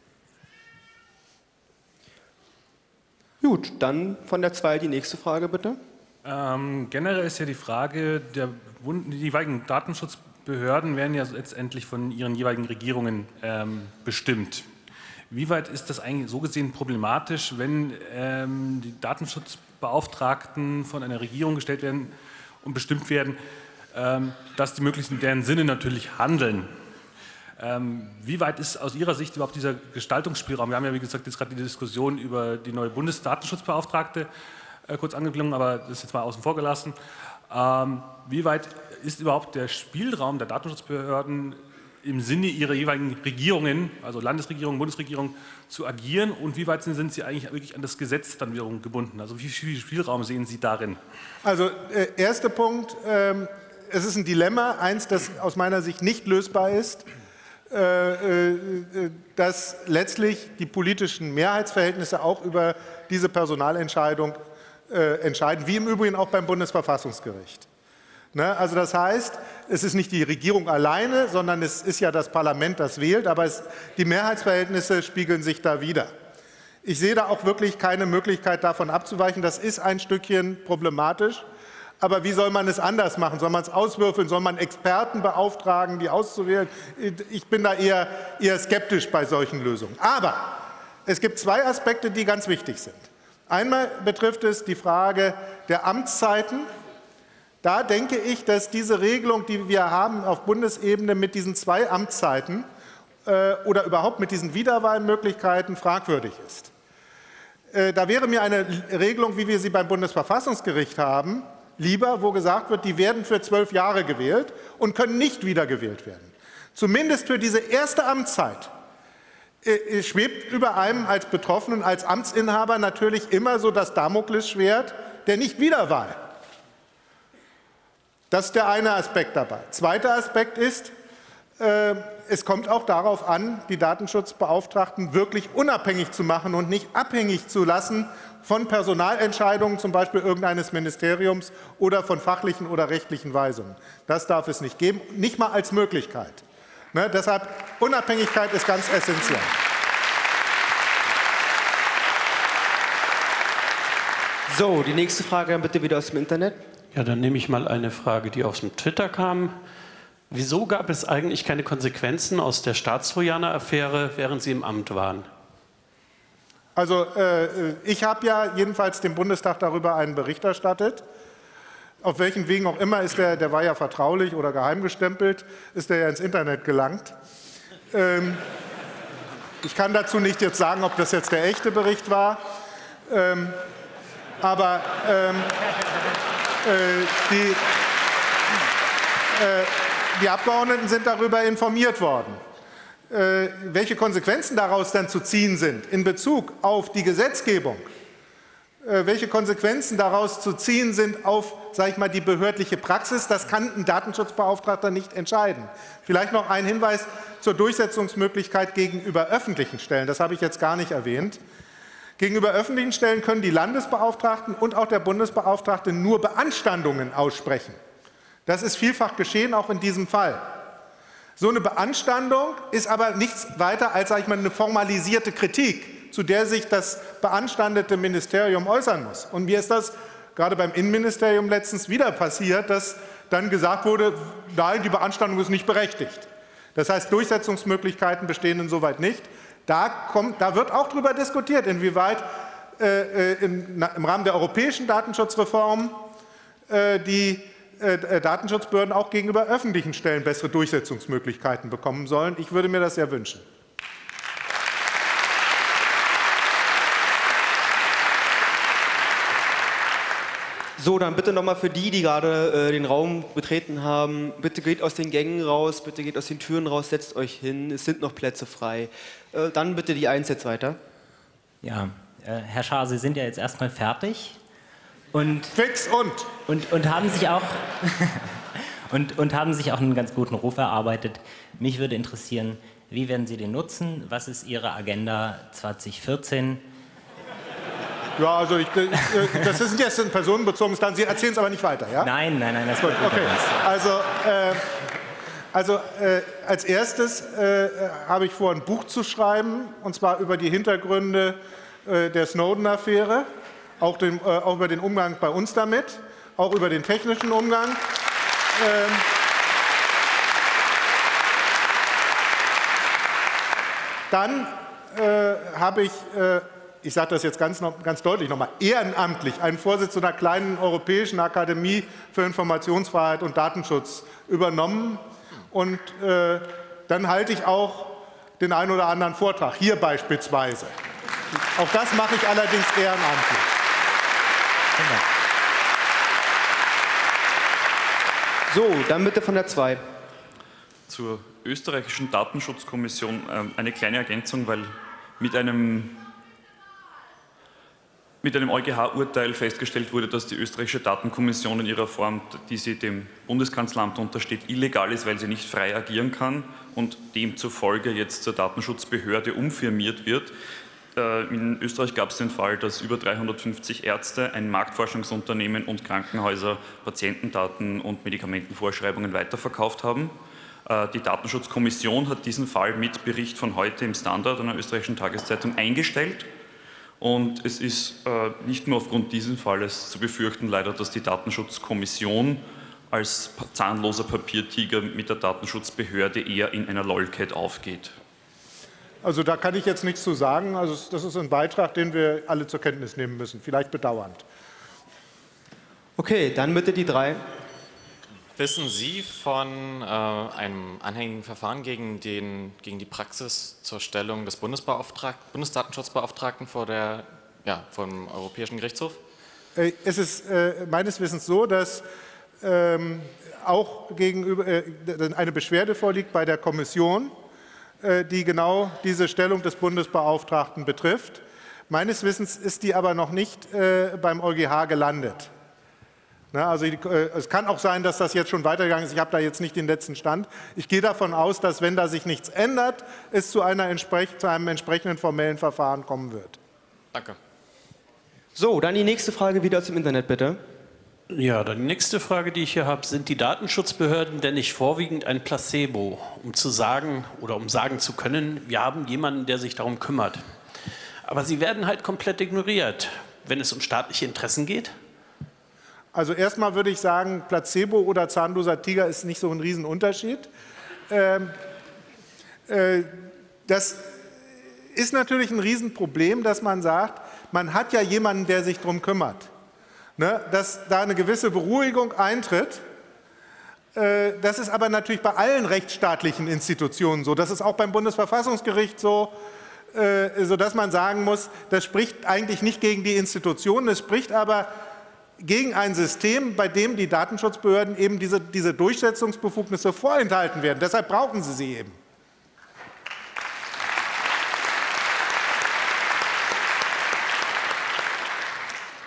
Gut, dann von der 2 die nächste Frage, bitte. Generell ist ja die Frage, die jeweiligen Datenschutzbehörden werden ja letztendlich von ihren jeweiligen Regierungen bestimmt. Wie weit ist das eigentlich so gesehen problematisch, wenn die Datenschutzbeauftragten von einer Regierung gestellt werden und bestimmt werden, dass die möglichst in deren Sinne natürlich handeln? Wie weit ist aus Ihrer Sicht überhaupt dieser Gestaltungsspielraum? Wir haben ja, wie gesagt, jetzt gerade die Diskussion über die neue Bundesdatenschutzbeauftragte kurz angeklungen, aber das ist jetzt mal außen vor gelassen. Wie weit ist überhaupt der Spielraum der Datenschutzbehörden im Sinne ihrer jeweiligen Regierungen, also Landesregierung, Bundesregierung, zu agieren und wie weit sind Sie eigentlich wirklich an das Gesetz dann wiederum gebunden? Also wie viel Spielraum sehen Sie darin? Also erster Punkt, es ist ein Dilemma, eins, das aus meiner Sicht nicht lösbar ist, dass letztlich die politischen Mehrheitsverhältnisse auch über diese Personalentscheidung entscheiden, wie im Übrigen auch beim Bundesverfassungsgericht. Also das heißt, es ist nicht die Regierung alleine, sondern es ist ja das Parlament, das wählt, aber die Mehrheitsverhältnisse spiegeln sich da wider. Ich sehe da auch wirklich keine Möglichkeit, davon abzuweichen. Das ist ein Stückchen problematisch. Aber wie soll man es anders machen? Soll man es auswürfeln? Soll man Experten beauftragen, die auszuwählen? Ich bin da eher skeptisch bei solchen Lösungen. Aber es gibt zwei Aspekte, die ganz wichtig sind. Einmal betrifft es die Frage der Amtszeiten. Da denke ich, dass diese Regelung, die wir haben auf Bundesebene mit diesen 2 Amtszeiten oder überhaupt mit diesen Wiederwahlmöglichkeiten fragwürdig ist. Da wäre mir eine Regelung, wie wir sie beim Bundesverfassungsgericht haben, lieber, wo gesagt wird, die werden für 12 Jahre gewählt und können nicht wiedergewählt werden. Zumindest für diese erste Amtszeit schwebt über einem als Betroffenen, als Amtsinhaber natürlich immer so das Damoklesschwert der Nichtwiederwahl. Das ist der eine Aspekt dabei. Zweiter Aspekt ist, es kommt auch darauf an, die Datenschutzbeauftragten wirklich unabhängig zu machen und nicht abhängig zu lassen von Personalentscheidungen, zum Beispiel irgendeines Ministeriums oder von fachlichen oder rechtlichen Weisungen. Das darf es nicht geben, nicht mal als Möglichkeit. Deshalb Unabhängigkeit ist ganz essentiell. So, die nächste Frage dann bitte wieder aus dem Internet. Ja, dann nehme ich mal eine Frage, die aus dem Twitter kam. Wieso gab es eigentlich keine Konsequenzen aus der Staatstrojaner-Affäre, während Sie im Amt waren? Also ich habe ja jedenfalls dem Bundestag darüber einen Bericht erstattet. Auf welchen Wegen auch immer ist der war ja vertraulich oder geheim gestempelt, ist der ja ins Internet gelangt. Ich kann dazu nicht jetzt sagen, ob das jetzt der echte Bericht war, aber die Abgeordneten sind darüber informiert worden. Welche Konsequenzen daraus dann zu ziehen sind in Bezug auf die Gesetzgebung, welche Konsequenzen daraus zu ziehen sind auf, sage ich mal, die behördliche Praxis, das kann ein Datenschutzbeauftragter nicht entscheiden. Vielleicht noch ein Hinweis zur Durchsetzungsmöglichkeit gegenüber öffentlichen Stellen. Das habe ich jetzt gar nicht erwähnt. Gegenüber öffentlichen Stellen können die Landesbeauftragten und auch der Bundesbeauftragte nur Beanstandungen aussprechen. Das ist vielfach geschehen, auch in diesem Fall. So eine Beanstandung ist aber nichts weiter als, sage ich mal, eine formalisierte Kritik, zu der sich das beanstandete Ministerium äußern muss. Und mir ist das gerade beim Innenministerium letztens wieder passiert, dass dann gesagt wurde, nein, die Beanstandung ist nicht berechtigt. Das heißt, Durchsetzungsmöglichkeiten bestehen insoweit nicht. Da wird auch darüber diskutiert, inwieweit im Rahmen der europäischen Datenschutzreform die Datenschutzbehörden auch gegenüber öffentlichen Stellen bessere Durchsetzungsmöglichkeiten bekommen sollen. Ich würde mir das sehr wünschen. So, dann bitte nochmal für die gerade den Raum betreten haben, bitte geht aus den Gängen raus, bitte geht aus den Türen raus, setzt euch hin, es sind noch Plätze frei. Dann bitte die 1 jetzt weiter. Ja, Herr Schaar, Sie sind ja jetzt erstmal fertig und fix und haben sich auch und haben sich auch einen ganz guten Ruf erarbeitet. Mich würde interessieren, wie werden Sie den nutzen? Was ist Ihre Agenda 2014? Ja, also das ist jetzt ein personenbezogenes, dann Sie erzählen es aber nicht weiter, ja? Nein, das wird okay. Also als erstes habe ich vor, ein Buch zu schreiben, und zwar über die Hintergründe der Snowden-Affäre, auch über den Umgang bei uns damit, auch über den technischen Umgang. Dann habe ich sage das jetzt ganz deutlich nochmal, ehrenamtlich einen Vorsitz einer kleinen europäischen Akademie für Informationsfreiheit und Datenschutz übernommen. Und dann halte ich auch den einen oder anderen Vortrag, hier beispielsweise. Auch das mache ich allerdings ehrenamtlich. So, dann bitte von der 2. Zur österreichischen Datenschutzkommission eine kleine Ergänzung, weil mit einem EuGH-Urteil festgestellt wurde, dass die österreichische Datenkommission in ihrer Form, die sie dem Bundeskanzleramt untersteht, illegal ist, weil sie nicht frei agieren kann und demzufolge jetzt zur Datenschutzbehörde umfirmiert wird. In Österreich gab es den Fall, dass über 350 Ärzte, ein Marktforschungsunternehmen und Krankenhäuser Patientendaten und Medikamentenvorschreibungen weiterverkauft haben. Die Datenschutzkommission hat diesen Fall mit Bericht von heute im Standard, einer österreichischen Tageszeitung, eingestellt. Und es ist nicht nur aufgrund dieses Falles zu befürchten, leider, dass die Datenschutzkommission als zahnloser Papiertiger mit der Datenschutzbehörde eher in einer Lolcat aufgeht. Also da kann ich jetzt nichts zu sagen. Also das ist ein Beitrag, den wir alle zur Kenntnis nehmen müssen, vielleicht bedauernd. Okay, dann bitte die 3. Wissen Sie von einem anhängigen Verfahren gegen die Praxis zur Stellung des Bundesdatenschutzbeauftragten vor dem Europäischen Gerichtshof? Es ist meines Wissens so, dass auch eine Beschwerde vorliegt bei der Kommission, die genau diese Stellung des Bundesbeauftragten betrifft. Meines Wissens ist die aber noch nicht beim EuGH gelandet. Also es kann auch sein, dass das jetzt schon weitergegangen ist. Ich habe da jetzt nicht den letzten Stand. Ich gehe davon aus, dass, wenn da sich nichts ändert, es zu einem entsprechenden formellen Verfahren kommen wird. Danke. So, dann die nächste Frage wieder aus dem Internet, bitte. Ja, dann die nächste Frage, die ich hier habe: Sind die Datenschutzbehörden denn nicht vorwiegend ein Placebo, um zu sagen oder um sagen zu können, wir haben jemanden, der sich darum kümmert? Aber sie werden halt komplett ignoriert, wenn es um staatliche Interessen geht. Also erstmal würde ich sagen, Placebo oder zahnloser Tiger ist nicht so ein Riesenunterschied. Das ist natürlich ein Riesenproblem, dass man sagt, man hat ja jemanden, der sich darum kümmert. Dass da eine gewisse Beruhigung eintritt. Das ist aber natürlich bei allen rechtsstaatlichen Institutionen so. Das ist auch beim Bundesverfassungsgericht so, sodass man sagen muss, das spricht eigentlich nicht gegen die Institutionen, es spricht aber gegen ein System, bei dem die Datenschutzbehörden eben diese Durchsetzungsbefugnisse vorenthalten werden. Deshalb brauchen sie sie eben.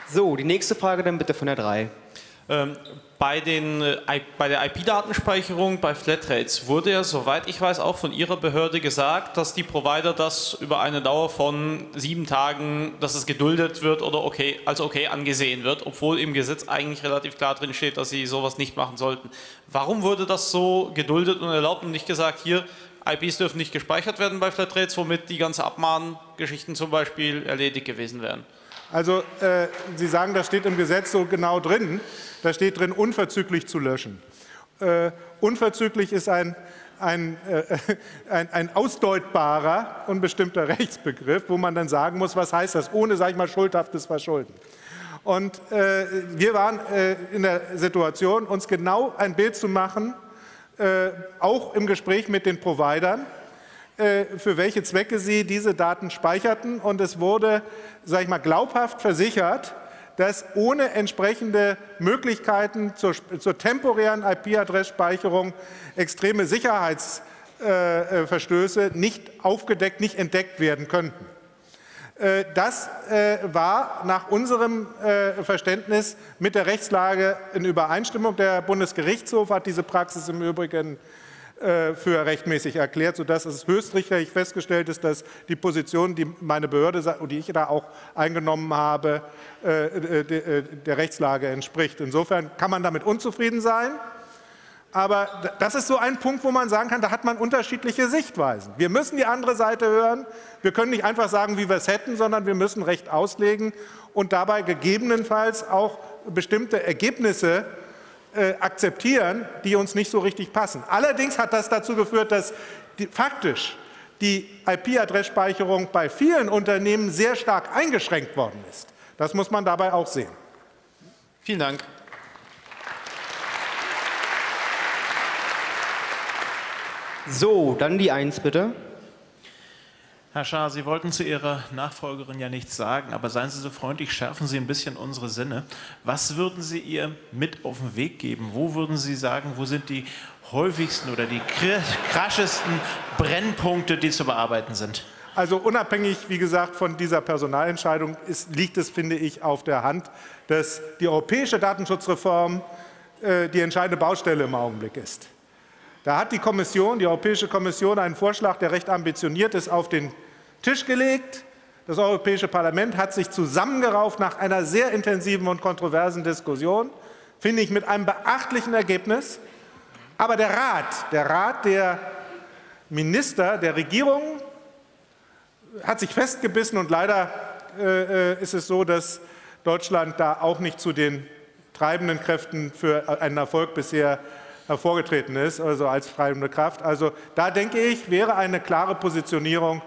So, die nächste Frage dann bitte von der 3. Bei der IP-Datenspeicherung bei Flatrates wurde ja, soweit ich weiß, auch von Ihrer Behörde gesagt, dass die Provider das über eine Dauer von 7 Tagen, dass es geduldet wird oder als okay angesehen wird, obwohl im Gesetz eigentlich relativ klar drin steht, dass sie sowas nicht machen sollten. Warum wurde das so geduldet und erlaubt und nicht gesagt, hier, IPs dürfen nicht gespeichert werden bei Flatrates, womit die ganze Abmahngeschichten zum Beispiel erledigt gewesen wären? Also Sie sagen, das steht im Gesetz so genau drin. Da steht drin, unverzüglich zu löschen. Unverzüglich ist ein ausdeutbarer und bestimmter Rechtsbegriff, wo man dann sagen muss, was heißt das, ohne, sage ich mal, schuldhaftes Verschulden. Und wir waren in der Situation, uns genau ein Bild zu machen, auch im Gespräch mit den Providern, für welche Zwecke sie diese Daten speicherten. Und es wurde, sage ich mal, glaubhaft versichert, dass ohne entsprechende Möglichkeiten zur temporären IP-Adressspeicherung extreme Sicherheitsverstöße nicht aufgedeckt, nicht entdeckt werden könnten. Das war nach unserem Verständnis mit der Rechtslage in Übereinstimmung. Der Bundesgerichtshof hat diese Praxis im Übrigen für rechtmäßig erklärt, sodass es höchstrichterlich festgestellt ist, dass die Position, die meine Behörde und die ich da auch eingenommen habe, der Rechtslage entspricht. Insofern kann man damit unzufrieden sein, aber das ist so ein Punkt, wo man sagen kann, da hat man unterschiedliche Sichtweisen. Wir müssen die andere Seite hören. Wir können nicht einfach sagen, wie wir es hätten, sondern wir müssen Recht auslegen und dabei gegebenenfalls auch bestimmte Ergebnisse akzeptieren, die uns nicht so richtig passen. Allerdings hat das dazu geführt, dass faktisch die IP-Adressspeicherung bei vielen Unternehmen sehr stark eingeschränkt worden ist. Das muss man dabei auch sehen. Vielen Dank. So, dann die 1 bitte. Herr Schaar, Sie wollten zu Ihrer Nachfolgerin ja nichts sagen, aber seien Sie so freundlich, schärfen Sie ein bisschen unsere Sinne. Was würden Sie ihr mit auf den Weg geben? Wo würden Sie sagen, wo sind die häufigsten oder die kraschesten Brennpunkte, die zu bearbeiten sind? Also unabhängig, wie gesagt, von dieser Personalentscheidung liegt es, finde ich, auf der Hand, dass die europäische Datenschutzreform die entscheidende Baustelle im Augenblick ist. Da hat die Europäische Kommission einen Vorschlag, der recht ambitioniert ist, auf den Tisch gelegt. Das Europäische Parlament hat sich zusammengerauft nach einer sehr intensiven und kontroversen Diskussion, finde ich, mit einem beachtlichen Ergebnis. Aber der Rat der Minister, der Regierungen hat sich festgebissen und leider ist es so, dass Deutschland da auch nicht zu den treibenden Kräften für einen Erfolg bisher hervorgetreten ist, also als treibende Kraft. Also da denke ich, wäre eine klare Positionierung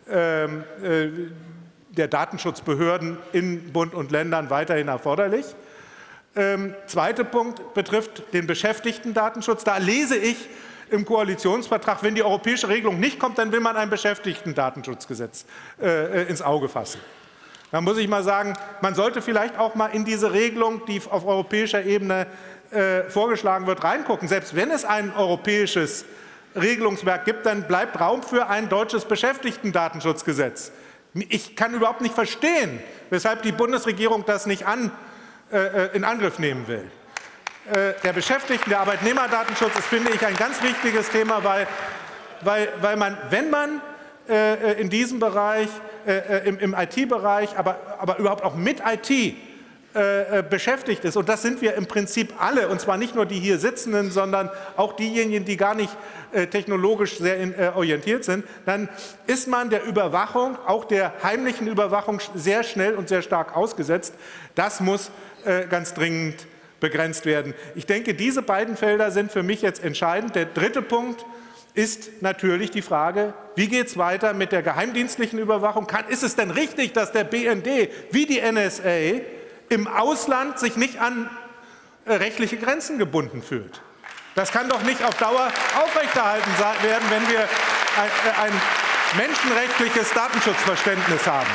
der Datenschutzbehörden in Bund und Ländern weiterhin erforderlich. Zweiter Punkt betrifft den Beschäftigtendatenschutz. Da lese ich im Koalitionsvertrag, wenn die europäische Regelung nicht kommt, dann will man ein Beschäftigtendatenschutzgesetz ins Auge fassen. Da muss ich mal sagen, man sollte vielleicht auch mal in diese Regelung, die auf europäischer Ebene vorgeschlagen wird, reingucken. Selbst wenn es ein europäisches Regelungswerk gibt, dann bleibt Raum für ein deutsches Beschäftigtendatenschutzgesetz. Ich kann überhaupt nicht verstehen, weshalb die Bundesregierung das nicht in Angriff nehmen will. Der der Arbeitnehmerdatenschutz ist, finde ich, ein ganz wichtiges Thema, weil man, wenn man in diesem Bereich, im IT-Bereich, aber überhaupt auch mit IT beschäftigt ist, und das sind wir im Prinzip alle, und zwar nicht nur die hier Sitzenden, sondern auch diejenigen, die gar nicht technologisch sehr orientiert sind, dann ist man der Überwachung, auch der heimlichen Überwachung, sehr schnell und sehr stark ausgesetzt. Das muss ganz dringend begrenzt werden. Ich denke, diese beiden Felder sind für mich jetzt entscheidend. Der dritte Punkt ist natürlich die Frage, wie geht es weiter mit der geheimdienstlichen Überwachung? Ist es denn richtig, dass der BND wie die NSA im Ausland sich nicht an rechtliche Grenzen gebunden fühlt? Das kann doch nicht auf Dauer aufrechterhalten werden, wenn wir ein menschenrechtliches Datenschutzverständnis haben.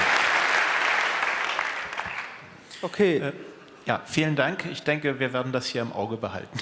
Okay. Ja, vielen Dank. Ich denke, wir werden das hier im Auge behalten.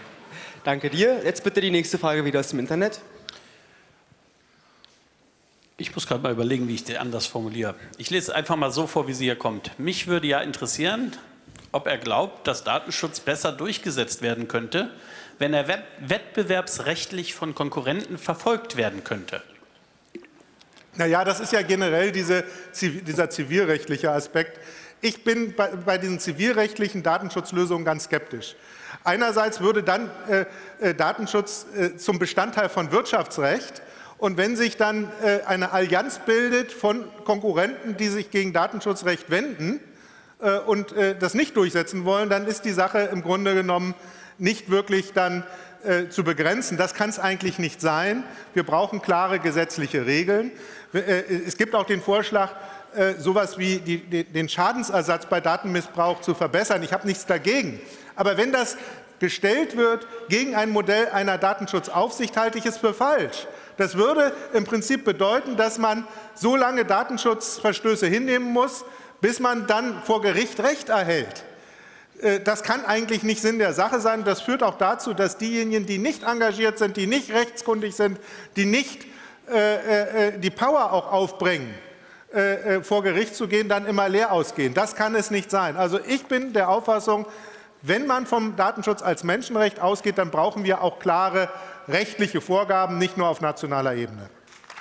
Danke dir. Jetzt bitte die nächste Frage wieder aus dem Internet. Ich muss gerade mal überlegen, wie ich die anders formuliere. Ich lese einfach mal so vor, wie sie hier kommt. Mich würde ja interessieren, ob er glaubt, dass Datenschutz besser durchgesetzt werden könnte, wenn er wettbewerbsrechtlich von Konkurrenten verfolgt werden könnte. Naja, das ist ja generell dieser zivilrechtliche Aspekt. Ich bin bei diesen zivilrechtlichen Datenschutzlösungen ganz skeptisch. Einerseits würde dann Datenschutz zum Bestandteil von Wirtschaftsrecht. Und wenn sich dann eine Allianz bildet von Konkurrenten, die sich gegen Datenschutzrecht wenden und das nicht durchsetzen wollen, dann ist die Sache im Grunde genommen nicht wirklich dann zu begrenzen. Das kann es eigentlich nicht sein. Wir brauchen klare gesetzliche Regeln. Es gibt auch den Vorschlag, sowas wie den Schadensersatz bei Datenmissbrauch zu verbessern. Ich habe nichts dagegen. Aber wenn das gestellt wird gegen ein Modell einer Datenschutzaufsicht, halte ich es für falsch. Das würde im Prinzip bedeuten, dass man so lange Datenschutzverstöße hinnehmen muss, bis man dann vor Gericht Recht erhält. Das kann eigentlich nicht Sinn der Sache sein. Das führt auch dazu, dass diejenigen, die nicht engagiert sind, die nicht rechtskundig sind, die nicht die Power auch aufbringen, vor Gericht zu gehen, dann immer leer ausgehen. Das kann es nicht sein. Also ich bin der Auffassung, wenn man vom Datenschutz als Menschenrecht ausgeht, dann brauchen wir auch klare rechtliche Vorgaben, nicht nur auf nationaler Ebene.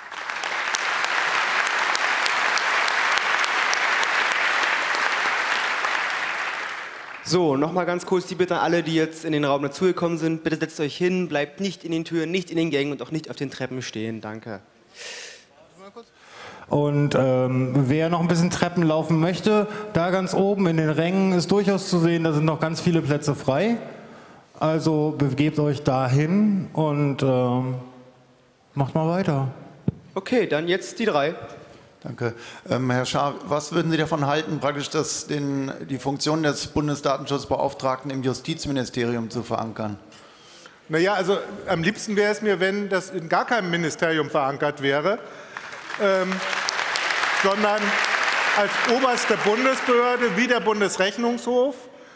So, nochmal ganz kurz die Bitte an alle, die jetzt in den Raum dazugekommen sind. Bitte setzt euch hin, bleibt nicht in den Türen, nicht in den Gängen und auch nicht auf den Treppen stehen. Danke. Und wer noch ein bisschen Treppen laufen möchte, da ganz oben in den Rängen ist durchaus zu sehen, da sind noch ganz viele Plätze frei. Also begebt euch dahin und macht mal weiter. Okay, dann jetzt die 3. Danke. Herr Schaar, was würden Sie davon halten, praktisch die Funktion des Bundesdatenschutzbeauftragten im Justizministerium zu verankern? Naja, also am liebsten wäre es mir, wenn das in gar keinem Ministerium verankert wäre, sondern als oberste Bundesbehörde wie der Bundesrechnungshof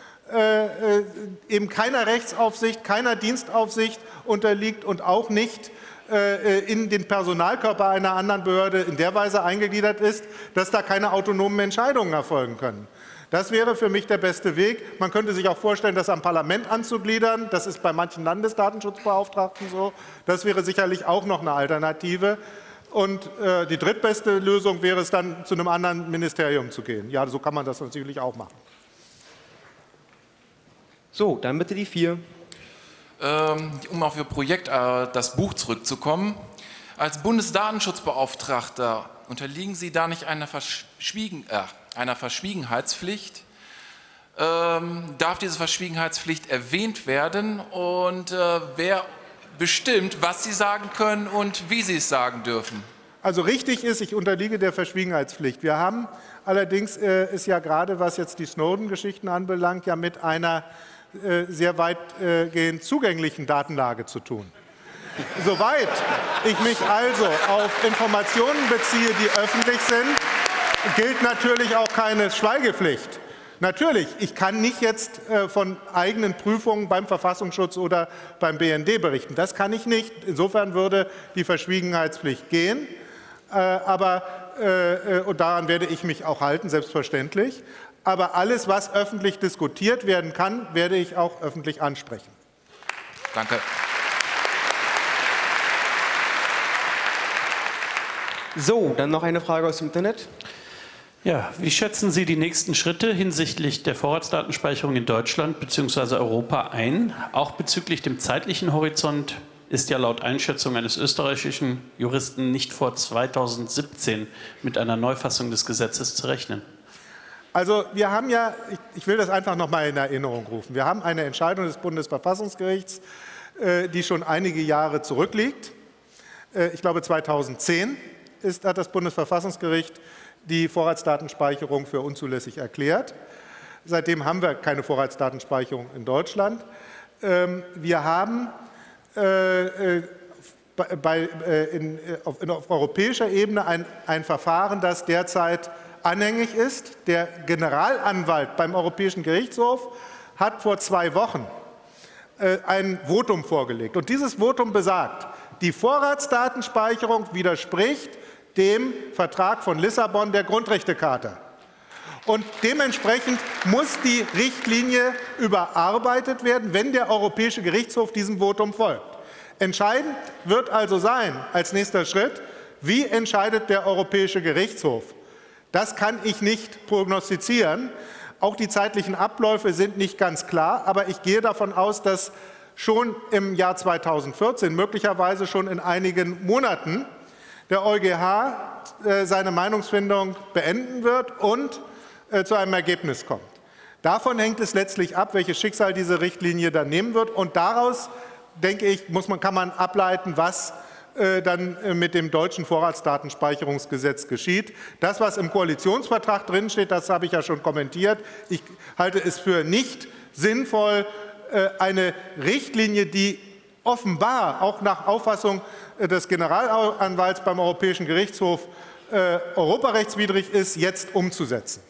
eben keiner Rechtsaufsicht, keiner Dienstaufsicht unterliegt und auch nicht in den Personalkörper einer anderen Behörde in der Weise eingegliedert ist, dass da keine autonomen Entscheidungen erfolgen können. Das wäre für mich der beste Weg. Man könnte sich auch vorstellen, das am Parlament anzugliedern. Das ist bei manchen Landesdatenschutzbeauftragten so. Das wäre sicherlich auch noch eine Alternative. Und die drittbeste Lösung wäre es dann, zu einem anderen Ministerium zu gehen. Ja, so kann man das natürlich auch machen. So, dann bitte die 4. Um auf Ihr Projekt, das Buch, zurückzukommen. Als Bundesdatenschutzbeauftragter unterliegen Sie da nicht einer Verschwiegenheitspflicht? Darf diese Verschwiegenheitspflicht erwähnt werden? Und wer bestimmt, was Sie sagen können und wie Sie es sagen dürfen? Also richtig ist, ich unterliege der Verschwiegenheitspflicht. Wir haben allerdings ist ja gerade, was jetzt die Snowden-Geschichten anbelangt, ja mit einer sehr weitgehend zugänglichen Datenlage zu tun. Soweit ich mich also auf Informationen beziehe, die öffentlich sind, gilt natürlich auch keine Schweigepflicht. Natürlich, ich kann nicht jetzt von eigenen Prüfungen beim Verfassungsschutz oder beim BND berichten. Das kann ich nicht. Insofern würde die Verschwiegenheitspflicht gehen. Und daran werde ich mich auch halten, selbstverständlich. Aber alles, was öffentlich diskutiert werden kann, werde ich auch öffentlich ansprechen. Danke. So, dann noch eine Frage aus dem Internet. Ja, wie schätzen Sie die nächsten Schritte hinsichtlich der Vorratsdatenspeicherung in Deutschland bzw. Europa ein? Auch bezüglich dem zeitlichen Horizont ist ja laut Einschätzung eines österreichischen Juristen nicht vor 2017 mit einer Neufassung des Gesetzes zu rechnen. Also wir haben ja, ich will das einfach noch mal in Erinnerung rufen, wir haben eine Entscheidung des Bundesverfassungsgerichts, die schon einige Jahre zurückliegt. Ich glaube 2010 hat das Bundesverfassungsgericht die Vorratsdatenspeicherung für unzulässig erklärt. Seitdem haben wir keine Vorratsdatenspeicherung in Deutschland. Wir haben auf europäischer Ebene ein Verfahren, das derzeit anhängig ist. Der Generalanwalt beim Europäischen Gerichtshof hat vor 2 Wochen ein Votum vorgelegt. Und dieses Votum besagt, die Vorratsdatenspeicherung widerspricht dem Vertrag von Lissabon, der Grundrechtecharta. Und dementsprechend muss die Richtlinie überarbeitet werden, wenn der Europäische Gerichtshof diesem Votum folgt. Entscheidend wird also sein, als nächster Schritt, wie entscheidet der Europäische Gerichtshof? Das kann ich nicht prognostizieren. Auch die zeitlichen Abläufe sind nicht ganz klar, aber ich gehe davon aus, dass schon im Jahr 2014, möglicherweise schon in einigen Monaten, der EuGH seine Meinungsfindung beenden wird und zu einem Ergebnis kommt. Davon hängt es letztlich ab, welches Schicksal diese Richtlinie dann nehmen wird. Und daraus, denke ich, kann man ableiten, was dann mit dem deutschen Vorratsdatenspeicherungsgesetz geschieht. Das, was im Koalitionsvertrag drinsteht, das habe ich ja schon kommentiert. Ich halte es für nicht sinnvoll, eine Richtlinie, die offenbar auch nach Auffassung des Generalanwalts beim Europäischen Gerichtshof europarechtswidrig ist, jetzt umzusetzen.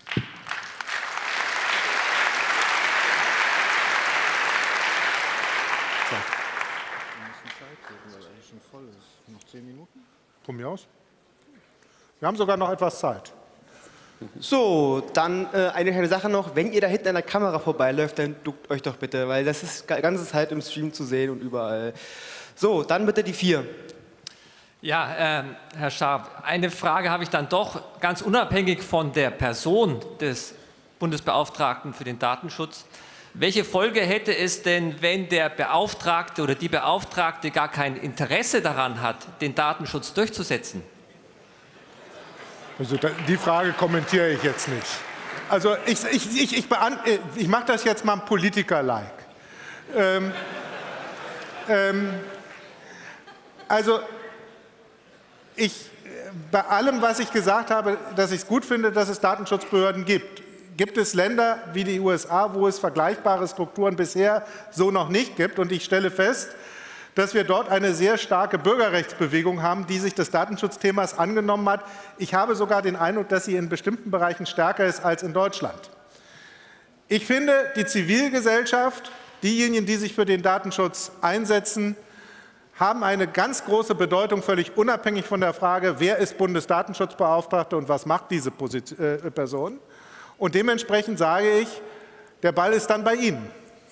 Von mir aus? Wir haben sogar noch etwas Zeit. So, dann eine kleine Sache noch. Wenn ihr da hinten an der Kamera vorbeiläuft, dann duckt euch doch bitte, weil das ist die ganze Zeit im Stream zu sehen und überall. So, dann bitte die 4. Ja, Herr Schaaf, eine Frage habe ich dann doch ganz unabhängig von der Person des Bundesbeauftragten für den Datenschutz. Welche Folge hätte es denn, wenn der Beauftragte oder die Beauftragte gar kein Interesse daran hat, den Datenschutz durchzusetzen? Also die Frage kommentiere ich jetzt nicht. Also ich mache das jetzt mal Politiker-like. Also bei allem, was ich gesagt habe, dass ich es gut finde, dass es Datenschutzbehörden gibt, gibt es Länder wie die USA, wo es vergleichbare Strukturen bisher so noch nicht gibt. Und ich stelle fest, dass wir dort eine sehr starke Bürgerrechtsbewegung haben, die sich des Datenschutzthemas angenommen hat. Ich habe sogar den Eindruck, dass sie in bestimmten Bereichen stärker ist als in Deutschland. Ich finde, die Zivilgesellschaft, diejenigen, die sich für den Datenschutz einsetzen, haben eine ganz große Bedeutung, völlig unabhängig von der Frage, wer ist Bundesdatenschutzbeauftragter und was macht diese Person. Und dementsprechend sage ich, der Ball ist dann bei Ihnen.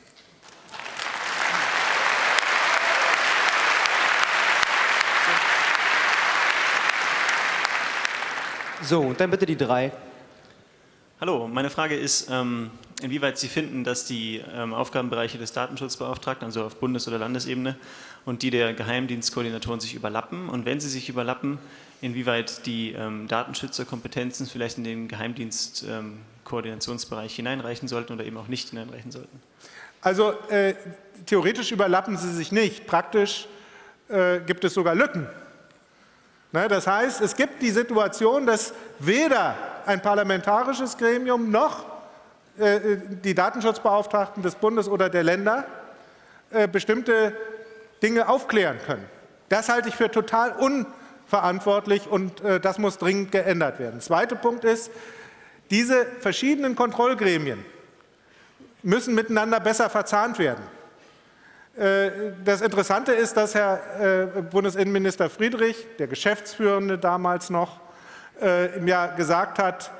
So, und dann bitte die 3. Hallo, meine Frage ist, inwieweit Sie finden, dass die Aufgabenbereiche des Datenschutzbeauftragten, also auf Bundes- oder Landesebene, und die der Geheimdienstkoordinatoren sich überlappen. Und wenn sie sich überlappen, inwieweit die Datenschützerkompetenzen vielleicht in den Geheimdienstkoordinationsbereich hineinreichen sollten oder eben auch nicht hineinreichen sollten. Also theoretisch überlappen sie sich nicht. Praktisch gibt es sogar Lücken. Das heißt, es gibt die Situation, dass weder ein parlamentarisches Gremium noch die Datenschutzbeauftragten des Bundes oder der Länder bestimmte Dinge aufklären können. Das halte ich für total unverantwortlich und das muss dringend geändert werden. Zweiter Punkt ist, diese verschiedenen Kontrollgremien müssen miteinander besser verzahnt werden. Das Interessante ist, dass Herr Bundesinnenminister Friedrich, der Geschäftsführende damals noch, gesagt hat,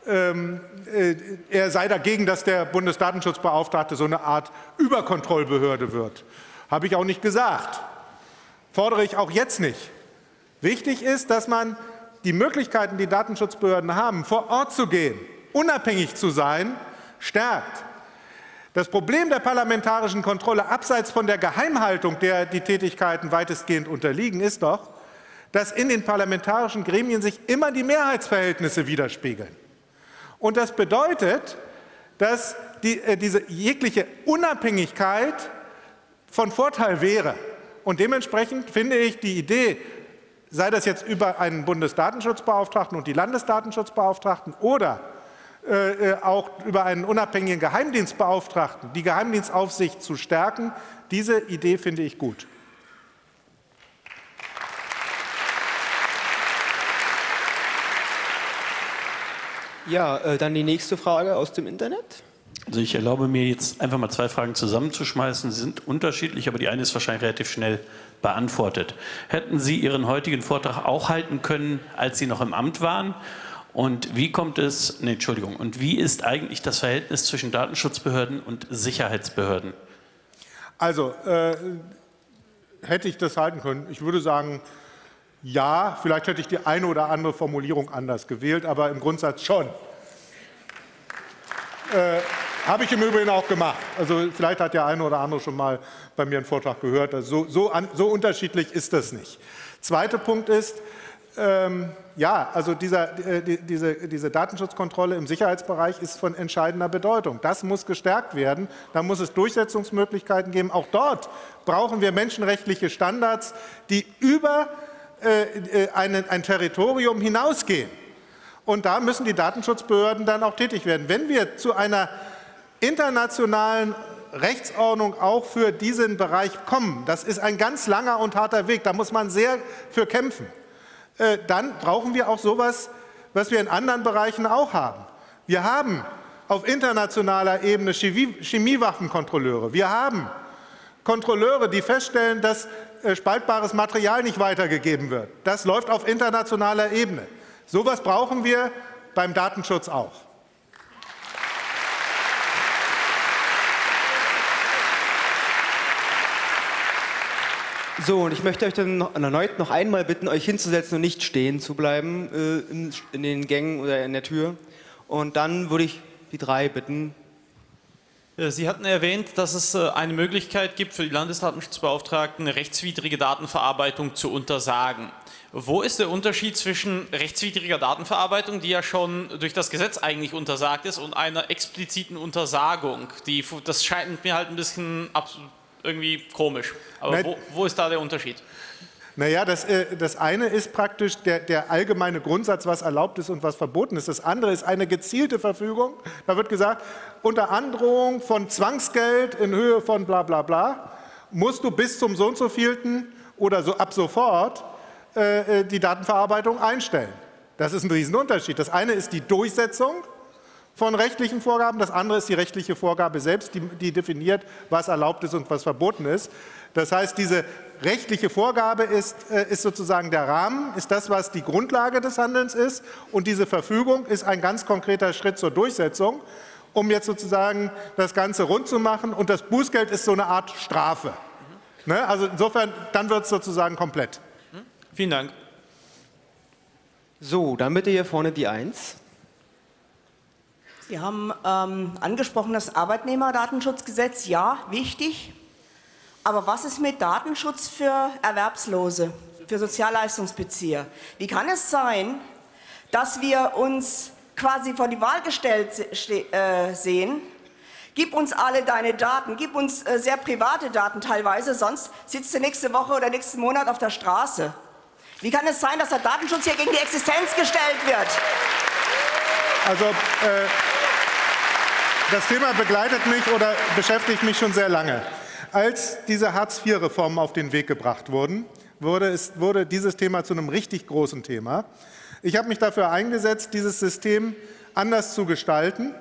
er sei dagegen, dass der Bundesdatenschutzbeauftragte so eine Art Überkontrollbehörde wird. Habe ich auch nicht gesagt. Fordere ich auch jetzt nicht. Wichtig ist, dass man die Möglichkeiten, die Datenschutzbehörden haben, vor Ort zu gehen, unabhängig zu sein, stärkt. Das Problem der parlamentarischen Kontrolle, abseits von der Geheimhaltung, der die Tätigkeiten weitestgehend unterliegen, ist doch, dass in den parlamentarischen Gremien sich immer die Mehrheitsverhältnisse widerspiegeln. Und das bedeutet, dass diese jegliche Unabhängigkeit von Vorteil wäre. Und dementsprechend finde ich die Idee, sei das jetzt über einen Bundesdatenschutzbeauftragten und die Landesdatenschutzbeauftragten oder auch über einen unabhängigen Geheimdienstbeauftragten, die Geheimdienstaufsicht zu stärken, diese Idee finde ich gut. Ja, dann die nächste Frage aus dem Internet. Also ich erlaube mir jetzt einfach mal 2 Fragen zusammenzuschmeißen. Sie sind unterschiedlich, aber die eine ist wahrscheinlich relativ schnell beantwortet. Hätten Sie Ihren heutigen Vortrag auch halten können, als Sie noch im Amt waren? Und wie und wie ist eigentlich das Verhältnis zwischen Datenschutzbehörden und Sicherheitsbehörden? Also, hätte ich das halten können? Ich würde sagen, ja, vielleicht hätte ich die eine oder andere Formulierung anders gewählt, aber im Grundsatz schon. Habe ich im Übrigen auch gemacht. Also vielleicht hat der eine oder andere schon mal bei mir einen Vortrag gehört. Also so unterschiedlich ist das nicht. Zweiter Punkt ist, ja, also diese Datenschutzkontrolle im Sicherheitsbereich ist von entscheidender Bedeutung. Das muss gestärkt werden. Da muss es Durchsetzungsmöglichkeiten geben. Auch dort brauchen wir menschenrechtliche Standards, die über ein Territorium hinausgehen. Und da müssen die Datenschutzbehörden dann auch tätig werden. Wenn wir zu einer internationalen Rechtsordnung auch für diesen Bereich kommen, das ist ein ganz langer und harter Weg, da muss man sehr für kämpfen, dann brauchen wir auch sowas, was wir in anderen Bereichen auch haben. Wir haben auf internationaler Ebene Chemiewaffenkontrolleure. Wir haben Kontrolleure, die feststellen, dass spaltbares Material nicht weitergegeben wird. Das läuft auf internationaler Ebene. Sowas brauchen wir beim Datenschutz auch. So, und ich möchte euch dann erneut noch einmal bitten, euch hinzusetzen und nicht stehen zu bleiben in den Gängen oder in der Tür. Und dann würde ich die 3 bitten. Sie hatten erwähnt, dass es eine Möglichkeit gibt für die Landesdatenschutzbeauftragten, rechtswidrige Datenverarbeitung zu untersagen. Wo ist der Unterschied zwischen rechtswidriger Datenverarbeitung, die ja schon durch das Gesetz eigentlich untersagt ist, und einer expliziten Untersagung? Das scheint mir halt ein bisschen irgendwie komisch. Aber wo ist da der Unterschied? Naja, das eine ist praktisch der allgemeine Grundsatz, was erlaubt ist und was verboten ist. Das andere ist eine gezielte Verfügung. Da wird gesagt, unter Androhung von Zwangsgeld in Höhe von bla bla bla musst du bis zum so und so vielten oder so ab sofort die Datenverarbeitung einstellen. Das ist ein Riesenunterschied. Das eine ist die Durchsetzung von rechtlichen Vorgaben, das andere ist die rechtliche Vorgabe selbst, die definiert, was erlaubt ist und was verboten ist. Das heißt, diese rechtliche Vorgabe ist sozusagen der Rahmen, ist das, was die Grundlage des Handelns ist, und diese Verfügung ist ein ganz konkreter Schritt zur Durchsetzung, um jetzt sozusagen das Ganze rund zu machen, und das Bußgeld ist so eine Art Strafe. Ne? Also insofern, dann wird es sozusagen komplett. Vielen Dank. So, dann bitte hier vorne die 1. Sie haben angesprochen, das Arbeitnehmerdatenschutzgesetz, ja, wichtig. Aber was ist mit Datenschutz für Erwerbslose, für Sozialleistungsbezieher? Wie kann es sein, dass wir uns quasi vor die Wahl gestellt sehen, gib uns alle deine Daten, gib uns sehr private Daten teilweise, sonst sitzt du nächste Woche oder nächsten Monat auf der Straße. Wie kann es sein, dass der Datenschutz hier gegen die Existenz gestellt wird? Also das Thema begleitet mich oder beschäftigt mich schon sehr lange. Als diese Hartz-IV-Reformen auf den Weg gebracht wurden, wurde dieses Thema zu einem richtig großen Thema. Ich habe mich dafür eingesetzt, dieses System anders zu gestalten,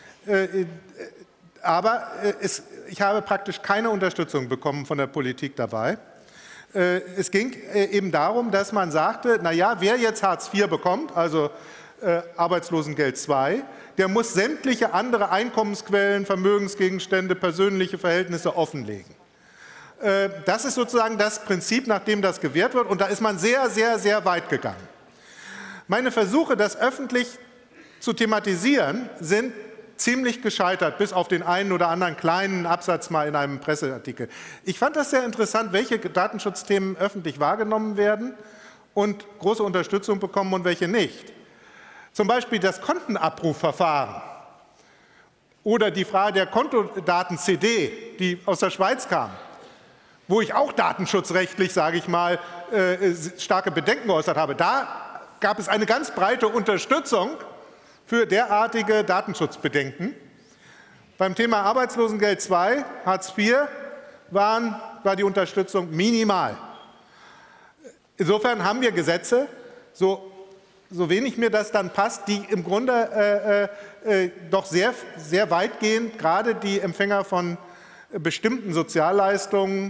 aber ich habe praktisch keine Unterstützung bekommen von der Politik dabei. Es ging eben darum, dass man sagte, naja, wer jetzt Hartz IV bekommt, also Arbeitslosengeld II, der muss sämtliche andere Einkommensquellen, Vermögensgegenstände, persönliche Verhältnisse offenlegen. Das ist sozusagen das Prinzip, nach dem das gewährt wird, und da ist man sehr, sehr, sehr weit gegangen. Meine Versuche, das öffentlich zu thematisieren, sind ziemlich gescheitert, bis auf den einen oder anderen kleinen Absatz mal in einem Presseartikel. Ich fand das sehr interessant, welche Datenschutzthemen öffentlich wahrgenommen werden und große Unterstützung bekommen und welche nicht. Zum Beispiel das Kontenabrufverfahren oder die Frage der Kontodaten-CD, die aus der Schweiz kam, wo ich auch datenschutzrechtlich, sage ich mal, starke Bedenken geäußert habe. Da gab es eine ganz breite Unterstützung für derartige Datenschutzbedenken. Beim Thema Arbeitslosengeld II, Hartz IV, war die Unterstützung minimal. Insofern haben wir Gesetze, so so wenig mir das dann passt, die im Grunde doch sehr, sehr weitgehend gerade die Empfänger von bestimmten Sozialleistungen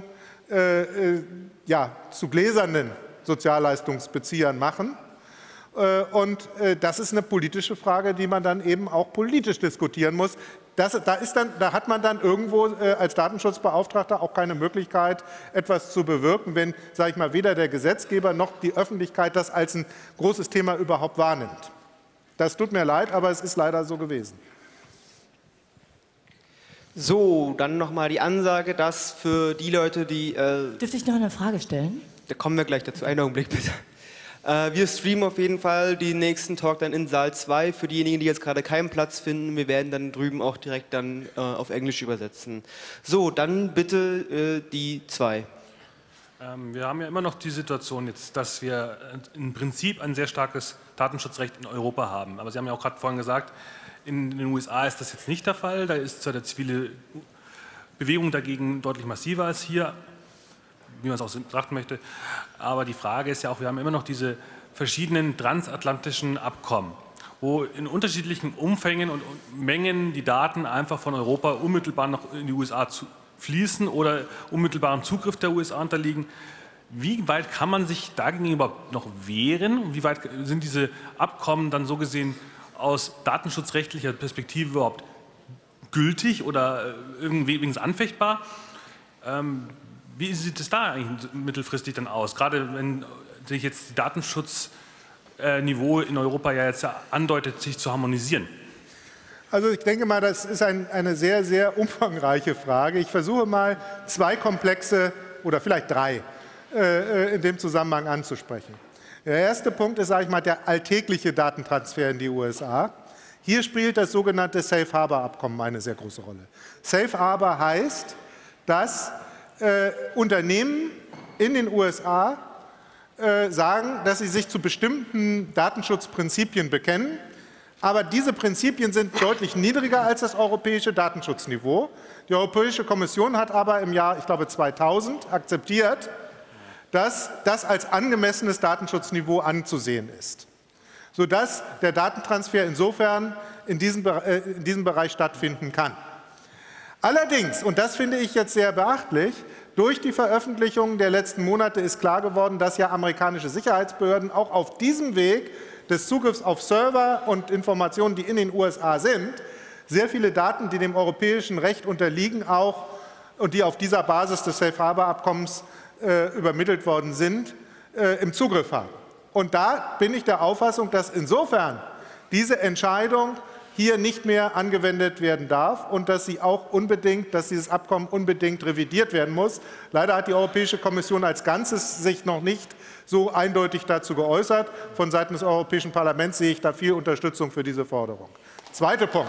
zu gläsernen Sozialleistungsbeziehern machen. Und das ist eine politische Frage, die man dann eben auch politisch diskutieren muss. Da hat man dann irgendwo als Datenschutzbeauftragter auch keine Möglichkeit, etwas zu bewirken, wenn, sage ich mal, weder der Gesetzgeber noch die Öffentlichkeit das als ein großes Thema überhaupt wahrnimmt. Das tut mir leid, aber es ist leider so gewesen. So, dann nochmal die Ansage, dass für die Leute, die... Dürfte ich noch eine Frage stellen? Da kommen wir gleich dazu. Einen Augenblick bitte. Wir streamen auf jeden Fall den nächsten Talk dann in Saal 2. Für diejenigen, die jetzt gerade keinen Platz finden, wir werden dann drüben auch direkt dann auf Englisch übersetzen. So, dann bitte die 2. Wir haben ja immer noch die Situation jetzt, dass wir im Prinzip ein sehr starkes Datenschutzrecht in Europa haben. Aber Sie haben ja auch gerade vorhin gesagt, in den USA ist das jetzt nicht der Fall. Da ist zwar der zivile Bewegung dagegen deutlich massiver als hier, wie man es auch betrachten möchte. Aber die Frage ist ja auch, wir haben immer noch diese verschiedenen transatlantischen Abkommen, wo in unterschiedlichen Umfängen und Mengen die Daten einfach von Europa unmittelbar noch in die USA fließen oder unmittelbaren Zugriff der USA unterliegen. Wie weit kann man sich dagegen überhaupt noch wehren? Wie weit sind diese Abkommen dann so gesehen aus datenschutzrechtlicher Perspektive überhaupt gültig oder irgendwie anfechtbar? Wie sieht es da eigentlich mittelfristig dann aus? Gerade wenn sich jetzt das Datenschutzniveau in Europa ja jetzt andeutet, sich zu harmonisieren. Also ich denke mal, das ist eine sehr, sehr umfangreiche Frage. Ich versuche mal 2 Komplexe oder vielleicht 3 in dem Zusammenhang anzusprechen. Der erste Punkt ist, sage ich mal, der alltägliche Datentransfer in die USA. Hier spielt das sogenannte Safe Harbor Abkommen eine sehr große Rolle. Safe Harbor heißt, dass Unternehmen in den USA sagen, dass sie sich zu bestimmten Datenschutzprinzipien bekennen, aber diese Prinzipien sind deutlich niedriger als das europäische Datenschutzniveau. Die Europäische Kommission hat aber im Jahr, ich glaube 2000, akzeptiert, dass das als angemessenes Datenschutzniveau anzusehen ist, sodass der Datentransfer insofern in diesem Bereich stattfinden kann. Allerdings, und das finde ich jetzt sehr beachtlich, durch die Veröffentlichungen der letzten Monate ist klar geworden, dass ja amerikanische Sicherheitsbehörden auch auf diesem Weg des Zugriffs auf Server und Informationen, die in den USA sind, sehr viele Daten, die dem europäischen Recht unterliegen, auch und die auf dieser Basis des Safe Harbor Abkommens übermittelt worden sind, im Zugriff haben. Und da bin ich der Auffassung, dass insofern diese Entscheidung hier nicht mehr angewendet werden darf und dass dieses Abkommen unbedingt revidiert werden muss. Leider hat die Europäische Kommission als Ganzes sich noch nicht so eindeutig dazu geäußert. Von Seiten des Europäischen Parlaments sehe ich da viel Unterstützung für diese Forderung. Zweiter Punkt.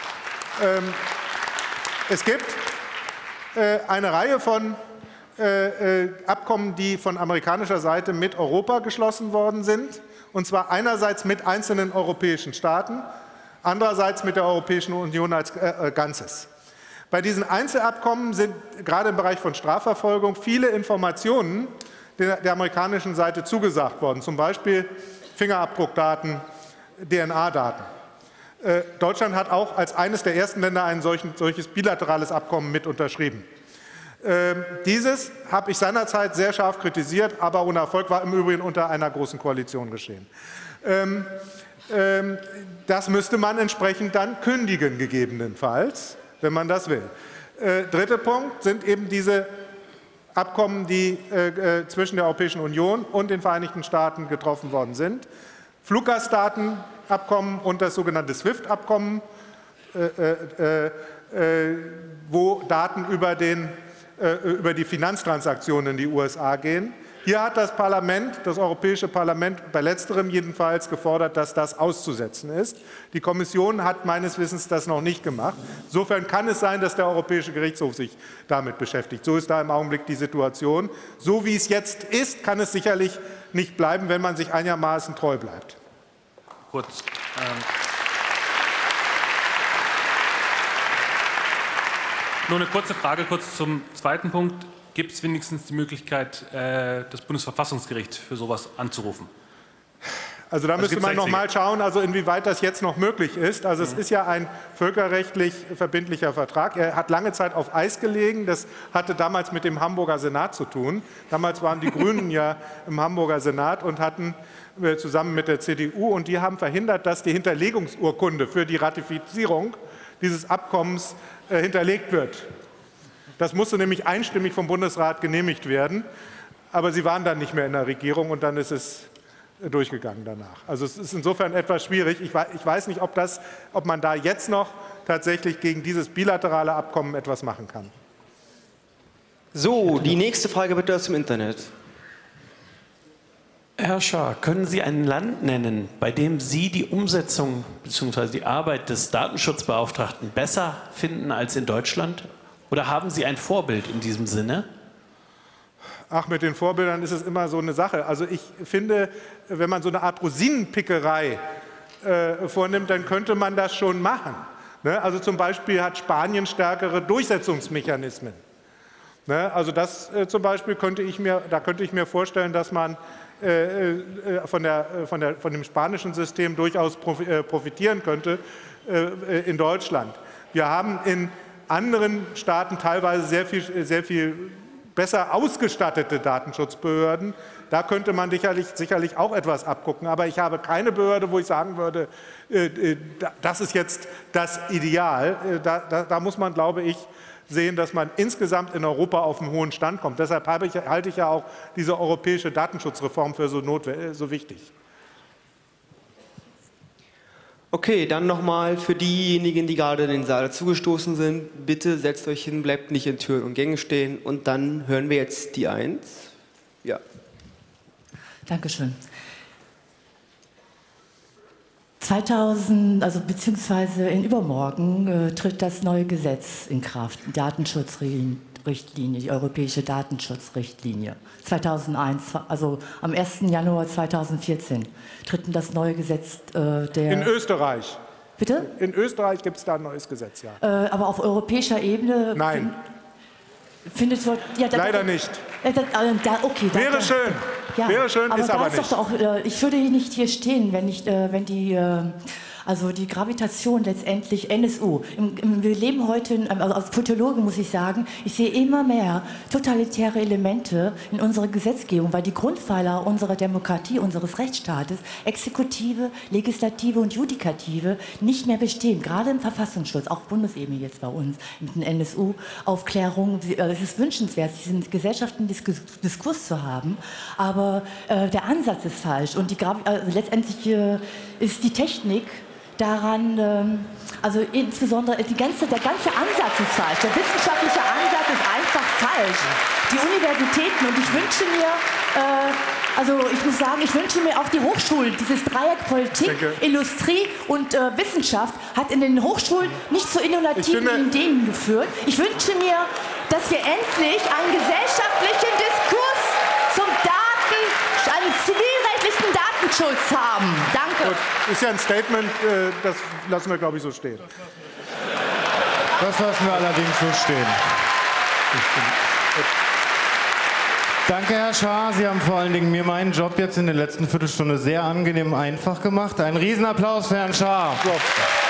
Es gibt eine Reihe von Abkommen, die von amerikanischer Seite mit Europa geschlossen worden sind, und zwar einerseits mit einzelnen europäischen Staaten, andererseits mit der Europäischen Union als Ganzes. Bei diesen Einzelabkommen sind gerade im Bereich von Strafverfolgung viele Informationen der amerikanischen Seite zugesagt worden, zum Beispiel Fingerabdruckdaten, DNA-Daten. Deutschland hat auch als eines der ersten Länder ein solches bilaterales Abkommen mit unterschrieben. Dieses habe ich seinerzeit sehr scharf kritisiert, aber ohne Erfolg, war im Übrigen unter einer großen Koalition geschehen. Das müsste man entsprechend dann kündigen, gegebenenfalls, wenn man das will. Dritter Punkt sind eben diese Abkommen, die zwischen der Europäischen Union und den Vereinigten Staaten getroffen worden sind. Fluggastdatenabkommen und das sogenannte SWIFT-Abkommen, wo Daten über die Finanztransaktionen in die USA gehen. Hier hat das Europäische Parlament, bei letzterem jedenfalls, gefordert, dass das auszusetzen ist. Die Kommission hat meines Wissens das noch nicht gemacht. Insofern kann es sein, dass der Europäische Gerichtshof sich damit beschäftigt. So ist da im Augenblick die Situation. So wie es jetzt ist, kann es sicherlich nicht bleiben, wenn man sich einigermaßen treu bleibt. Kurz. Nur eine kurze Frage zum zweiten Punkt. Gibt es wenigstens die Möglichkeit, das Bundesverfassungsgericht für sowas anzurufen? Also da müsste man noch mal schauen, also inwieweit das jetzt noch möglich ist. Also es ist ja ein völkerrechtlich verbindlicher Vertrag. Er hat lange Zeit auf Eis gelegen. Das hatte damals mit dem Hamburger Senat zu tun. Damals waren die Grünen ja im Hamburger Senat und hatten zusammen mit der CDU, und die haben verhindert, dass die Hinterlegungsurkunde für die Ratifizierung dieses Abkommens hinterlegt wird. Das musste nämlich einstimmig vom Bundesrat genehmigt werden. Aber sie waren dann nicht mehr in der Regierung und dann ist es durchgegangen danach. Also es ist insofern etwas schwierig. Ich weiß nicht, ob man da jetzt noch tatsächlich gegen dieses bilaterale Abkommen etwas machen kann. So, die nächste Frage bitte aus dem Internet. Herr Schaar, können Sie ein Land nennen, bei dem Sie die Umsetzung bzw. die Arbeit des Datenschutzbeauftragten besser finden als in Deutschland? Oder haben Sie ein Vorbild in diesem Sinne? Ach, mit den Vorbildern ist es immer so eine Sache. Also ich finde, wenn man so eine Art Rosinenpickerei vornimmt, dann könnte man das schon machen. Ne? Also zum Beispiel hat Spanien stärkere Durchsetzungsmechanismen. Ne? Also das zum Beispiel könnte ich mir vorstellen, dass man von dem spanischen System durchaus profitieren könnte in Deutschland. Wir haben in anderen Staaten teilweise sehr viel besser ausgestattete Datenschutzbehörden. Da könnte man sicherlich auch etwas abgucken. Aber ich habe keine Behörde, wo ich sagen würde, das ist jetzt das Ideal. Da muss man, glaube ich, sehen, dass man insgesamt in Europa auf einen hohen Stand kommt. Deshalb halte ich ja auch diese europäische Datenschutzreform für so wichtig. Okay, dann nochmal für diejenigen, die gerade in den Saal zugestoßen sind, bitte setzt euch hin, bleibt nicht in Türen und Gängen stehen und dann hören wir jetzt die 1. Ja. Dankeschön. 2000, in übermorgen tritt das neue Gesetz in Kraft, die Datenschutzrichtlinie, die europäische Datenschutzrichtlinie. 2001, also am 1. Januar 2014 tritt das neue Gesetz In Österreich. Bitte? In Österreich gibt es da ein neues Gesetz, ja. Aber auf europäischer Ebene? Nein. Findet so, ja, leider nicht. Okay, wäre schön. Ja, wäre schön, ist aber nicht. Doch auch, ich würde nicht hier stehen, wenn die Gravitation letztendlich NSU. Wir leben heute, also als Politologe muss ich sagen, ich sehe immer mehr totalitäre Elemente in unserer Gesetzgebung, weil die Grundpfeiler unserer Demokratie, unseres Rechtsstaates, Exekutive, Legislative und Judikative, nicht mehr bestehen. Gerade im Verfassungsschutz, auch Bundesebene jetzt bei uns, mit den NSU-Aufklärungen. Es ist wünschenswert, diesen gesellschaftlichen Diskurs zu haben, aber der Ansatz ist falsch. Und letztendlich ist die Technik daran, also insbesondere der ganze Ansatz ist falsch. Der wissenschaftliche Ansatz ist einfach falsch. Die Universitäten, und ich wünsche mir, ich muss sagen, ich wünsche mir auch die Hochschulen, dieses Dreieck Politik, Industrie und Wissenschaft hat in den Hochschulen nicht zu innovativen Ideen geführt. Ich wünsche mir, dass wir endlich einen gesellschaftlichen Diskurs einen zivilrechtlichen Datenschutz haben. Danke. Gut, ist ja ein Statement, das lassen wir, glaube ich, so stehen. Das lassen wir allerdings so stehen. Danke, Herr Schaar. Sie haben vor allen Dingen mir meinen Job jetzt in der letzten Viertelstunde sehr angenehm einfach gemacht. Einen Riesenapplaus für Herrn Schaar. So.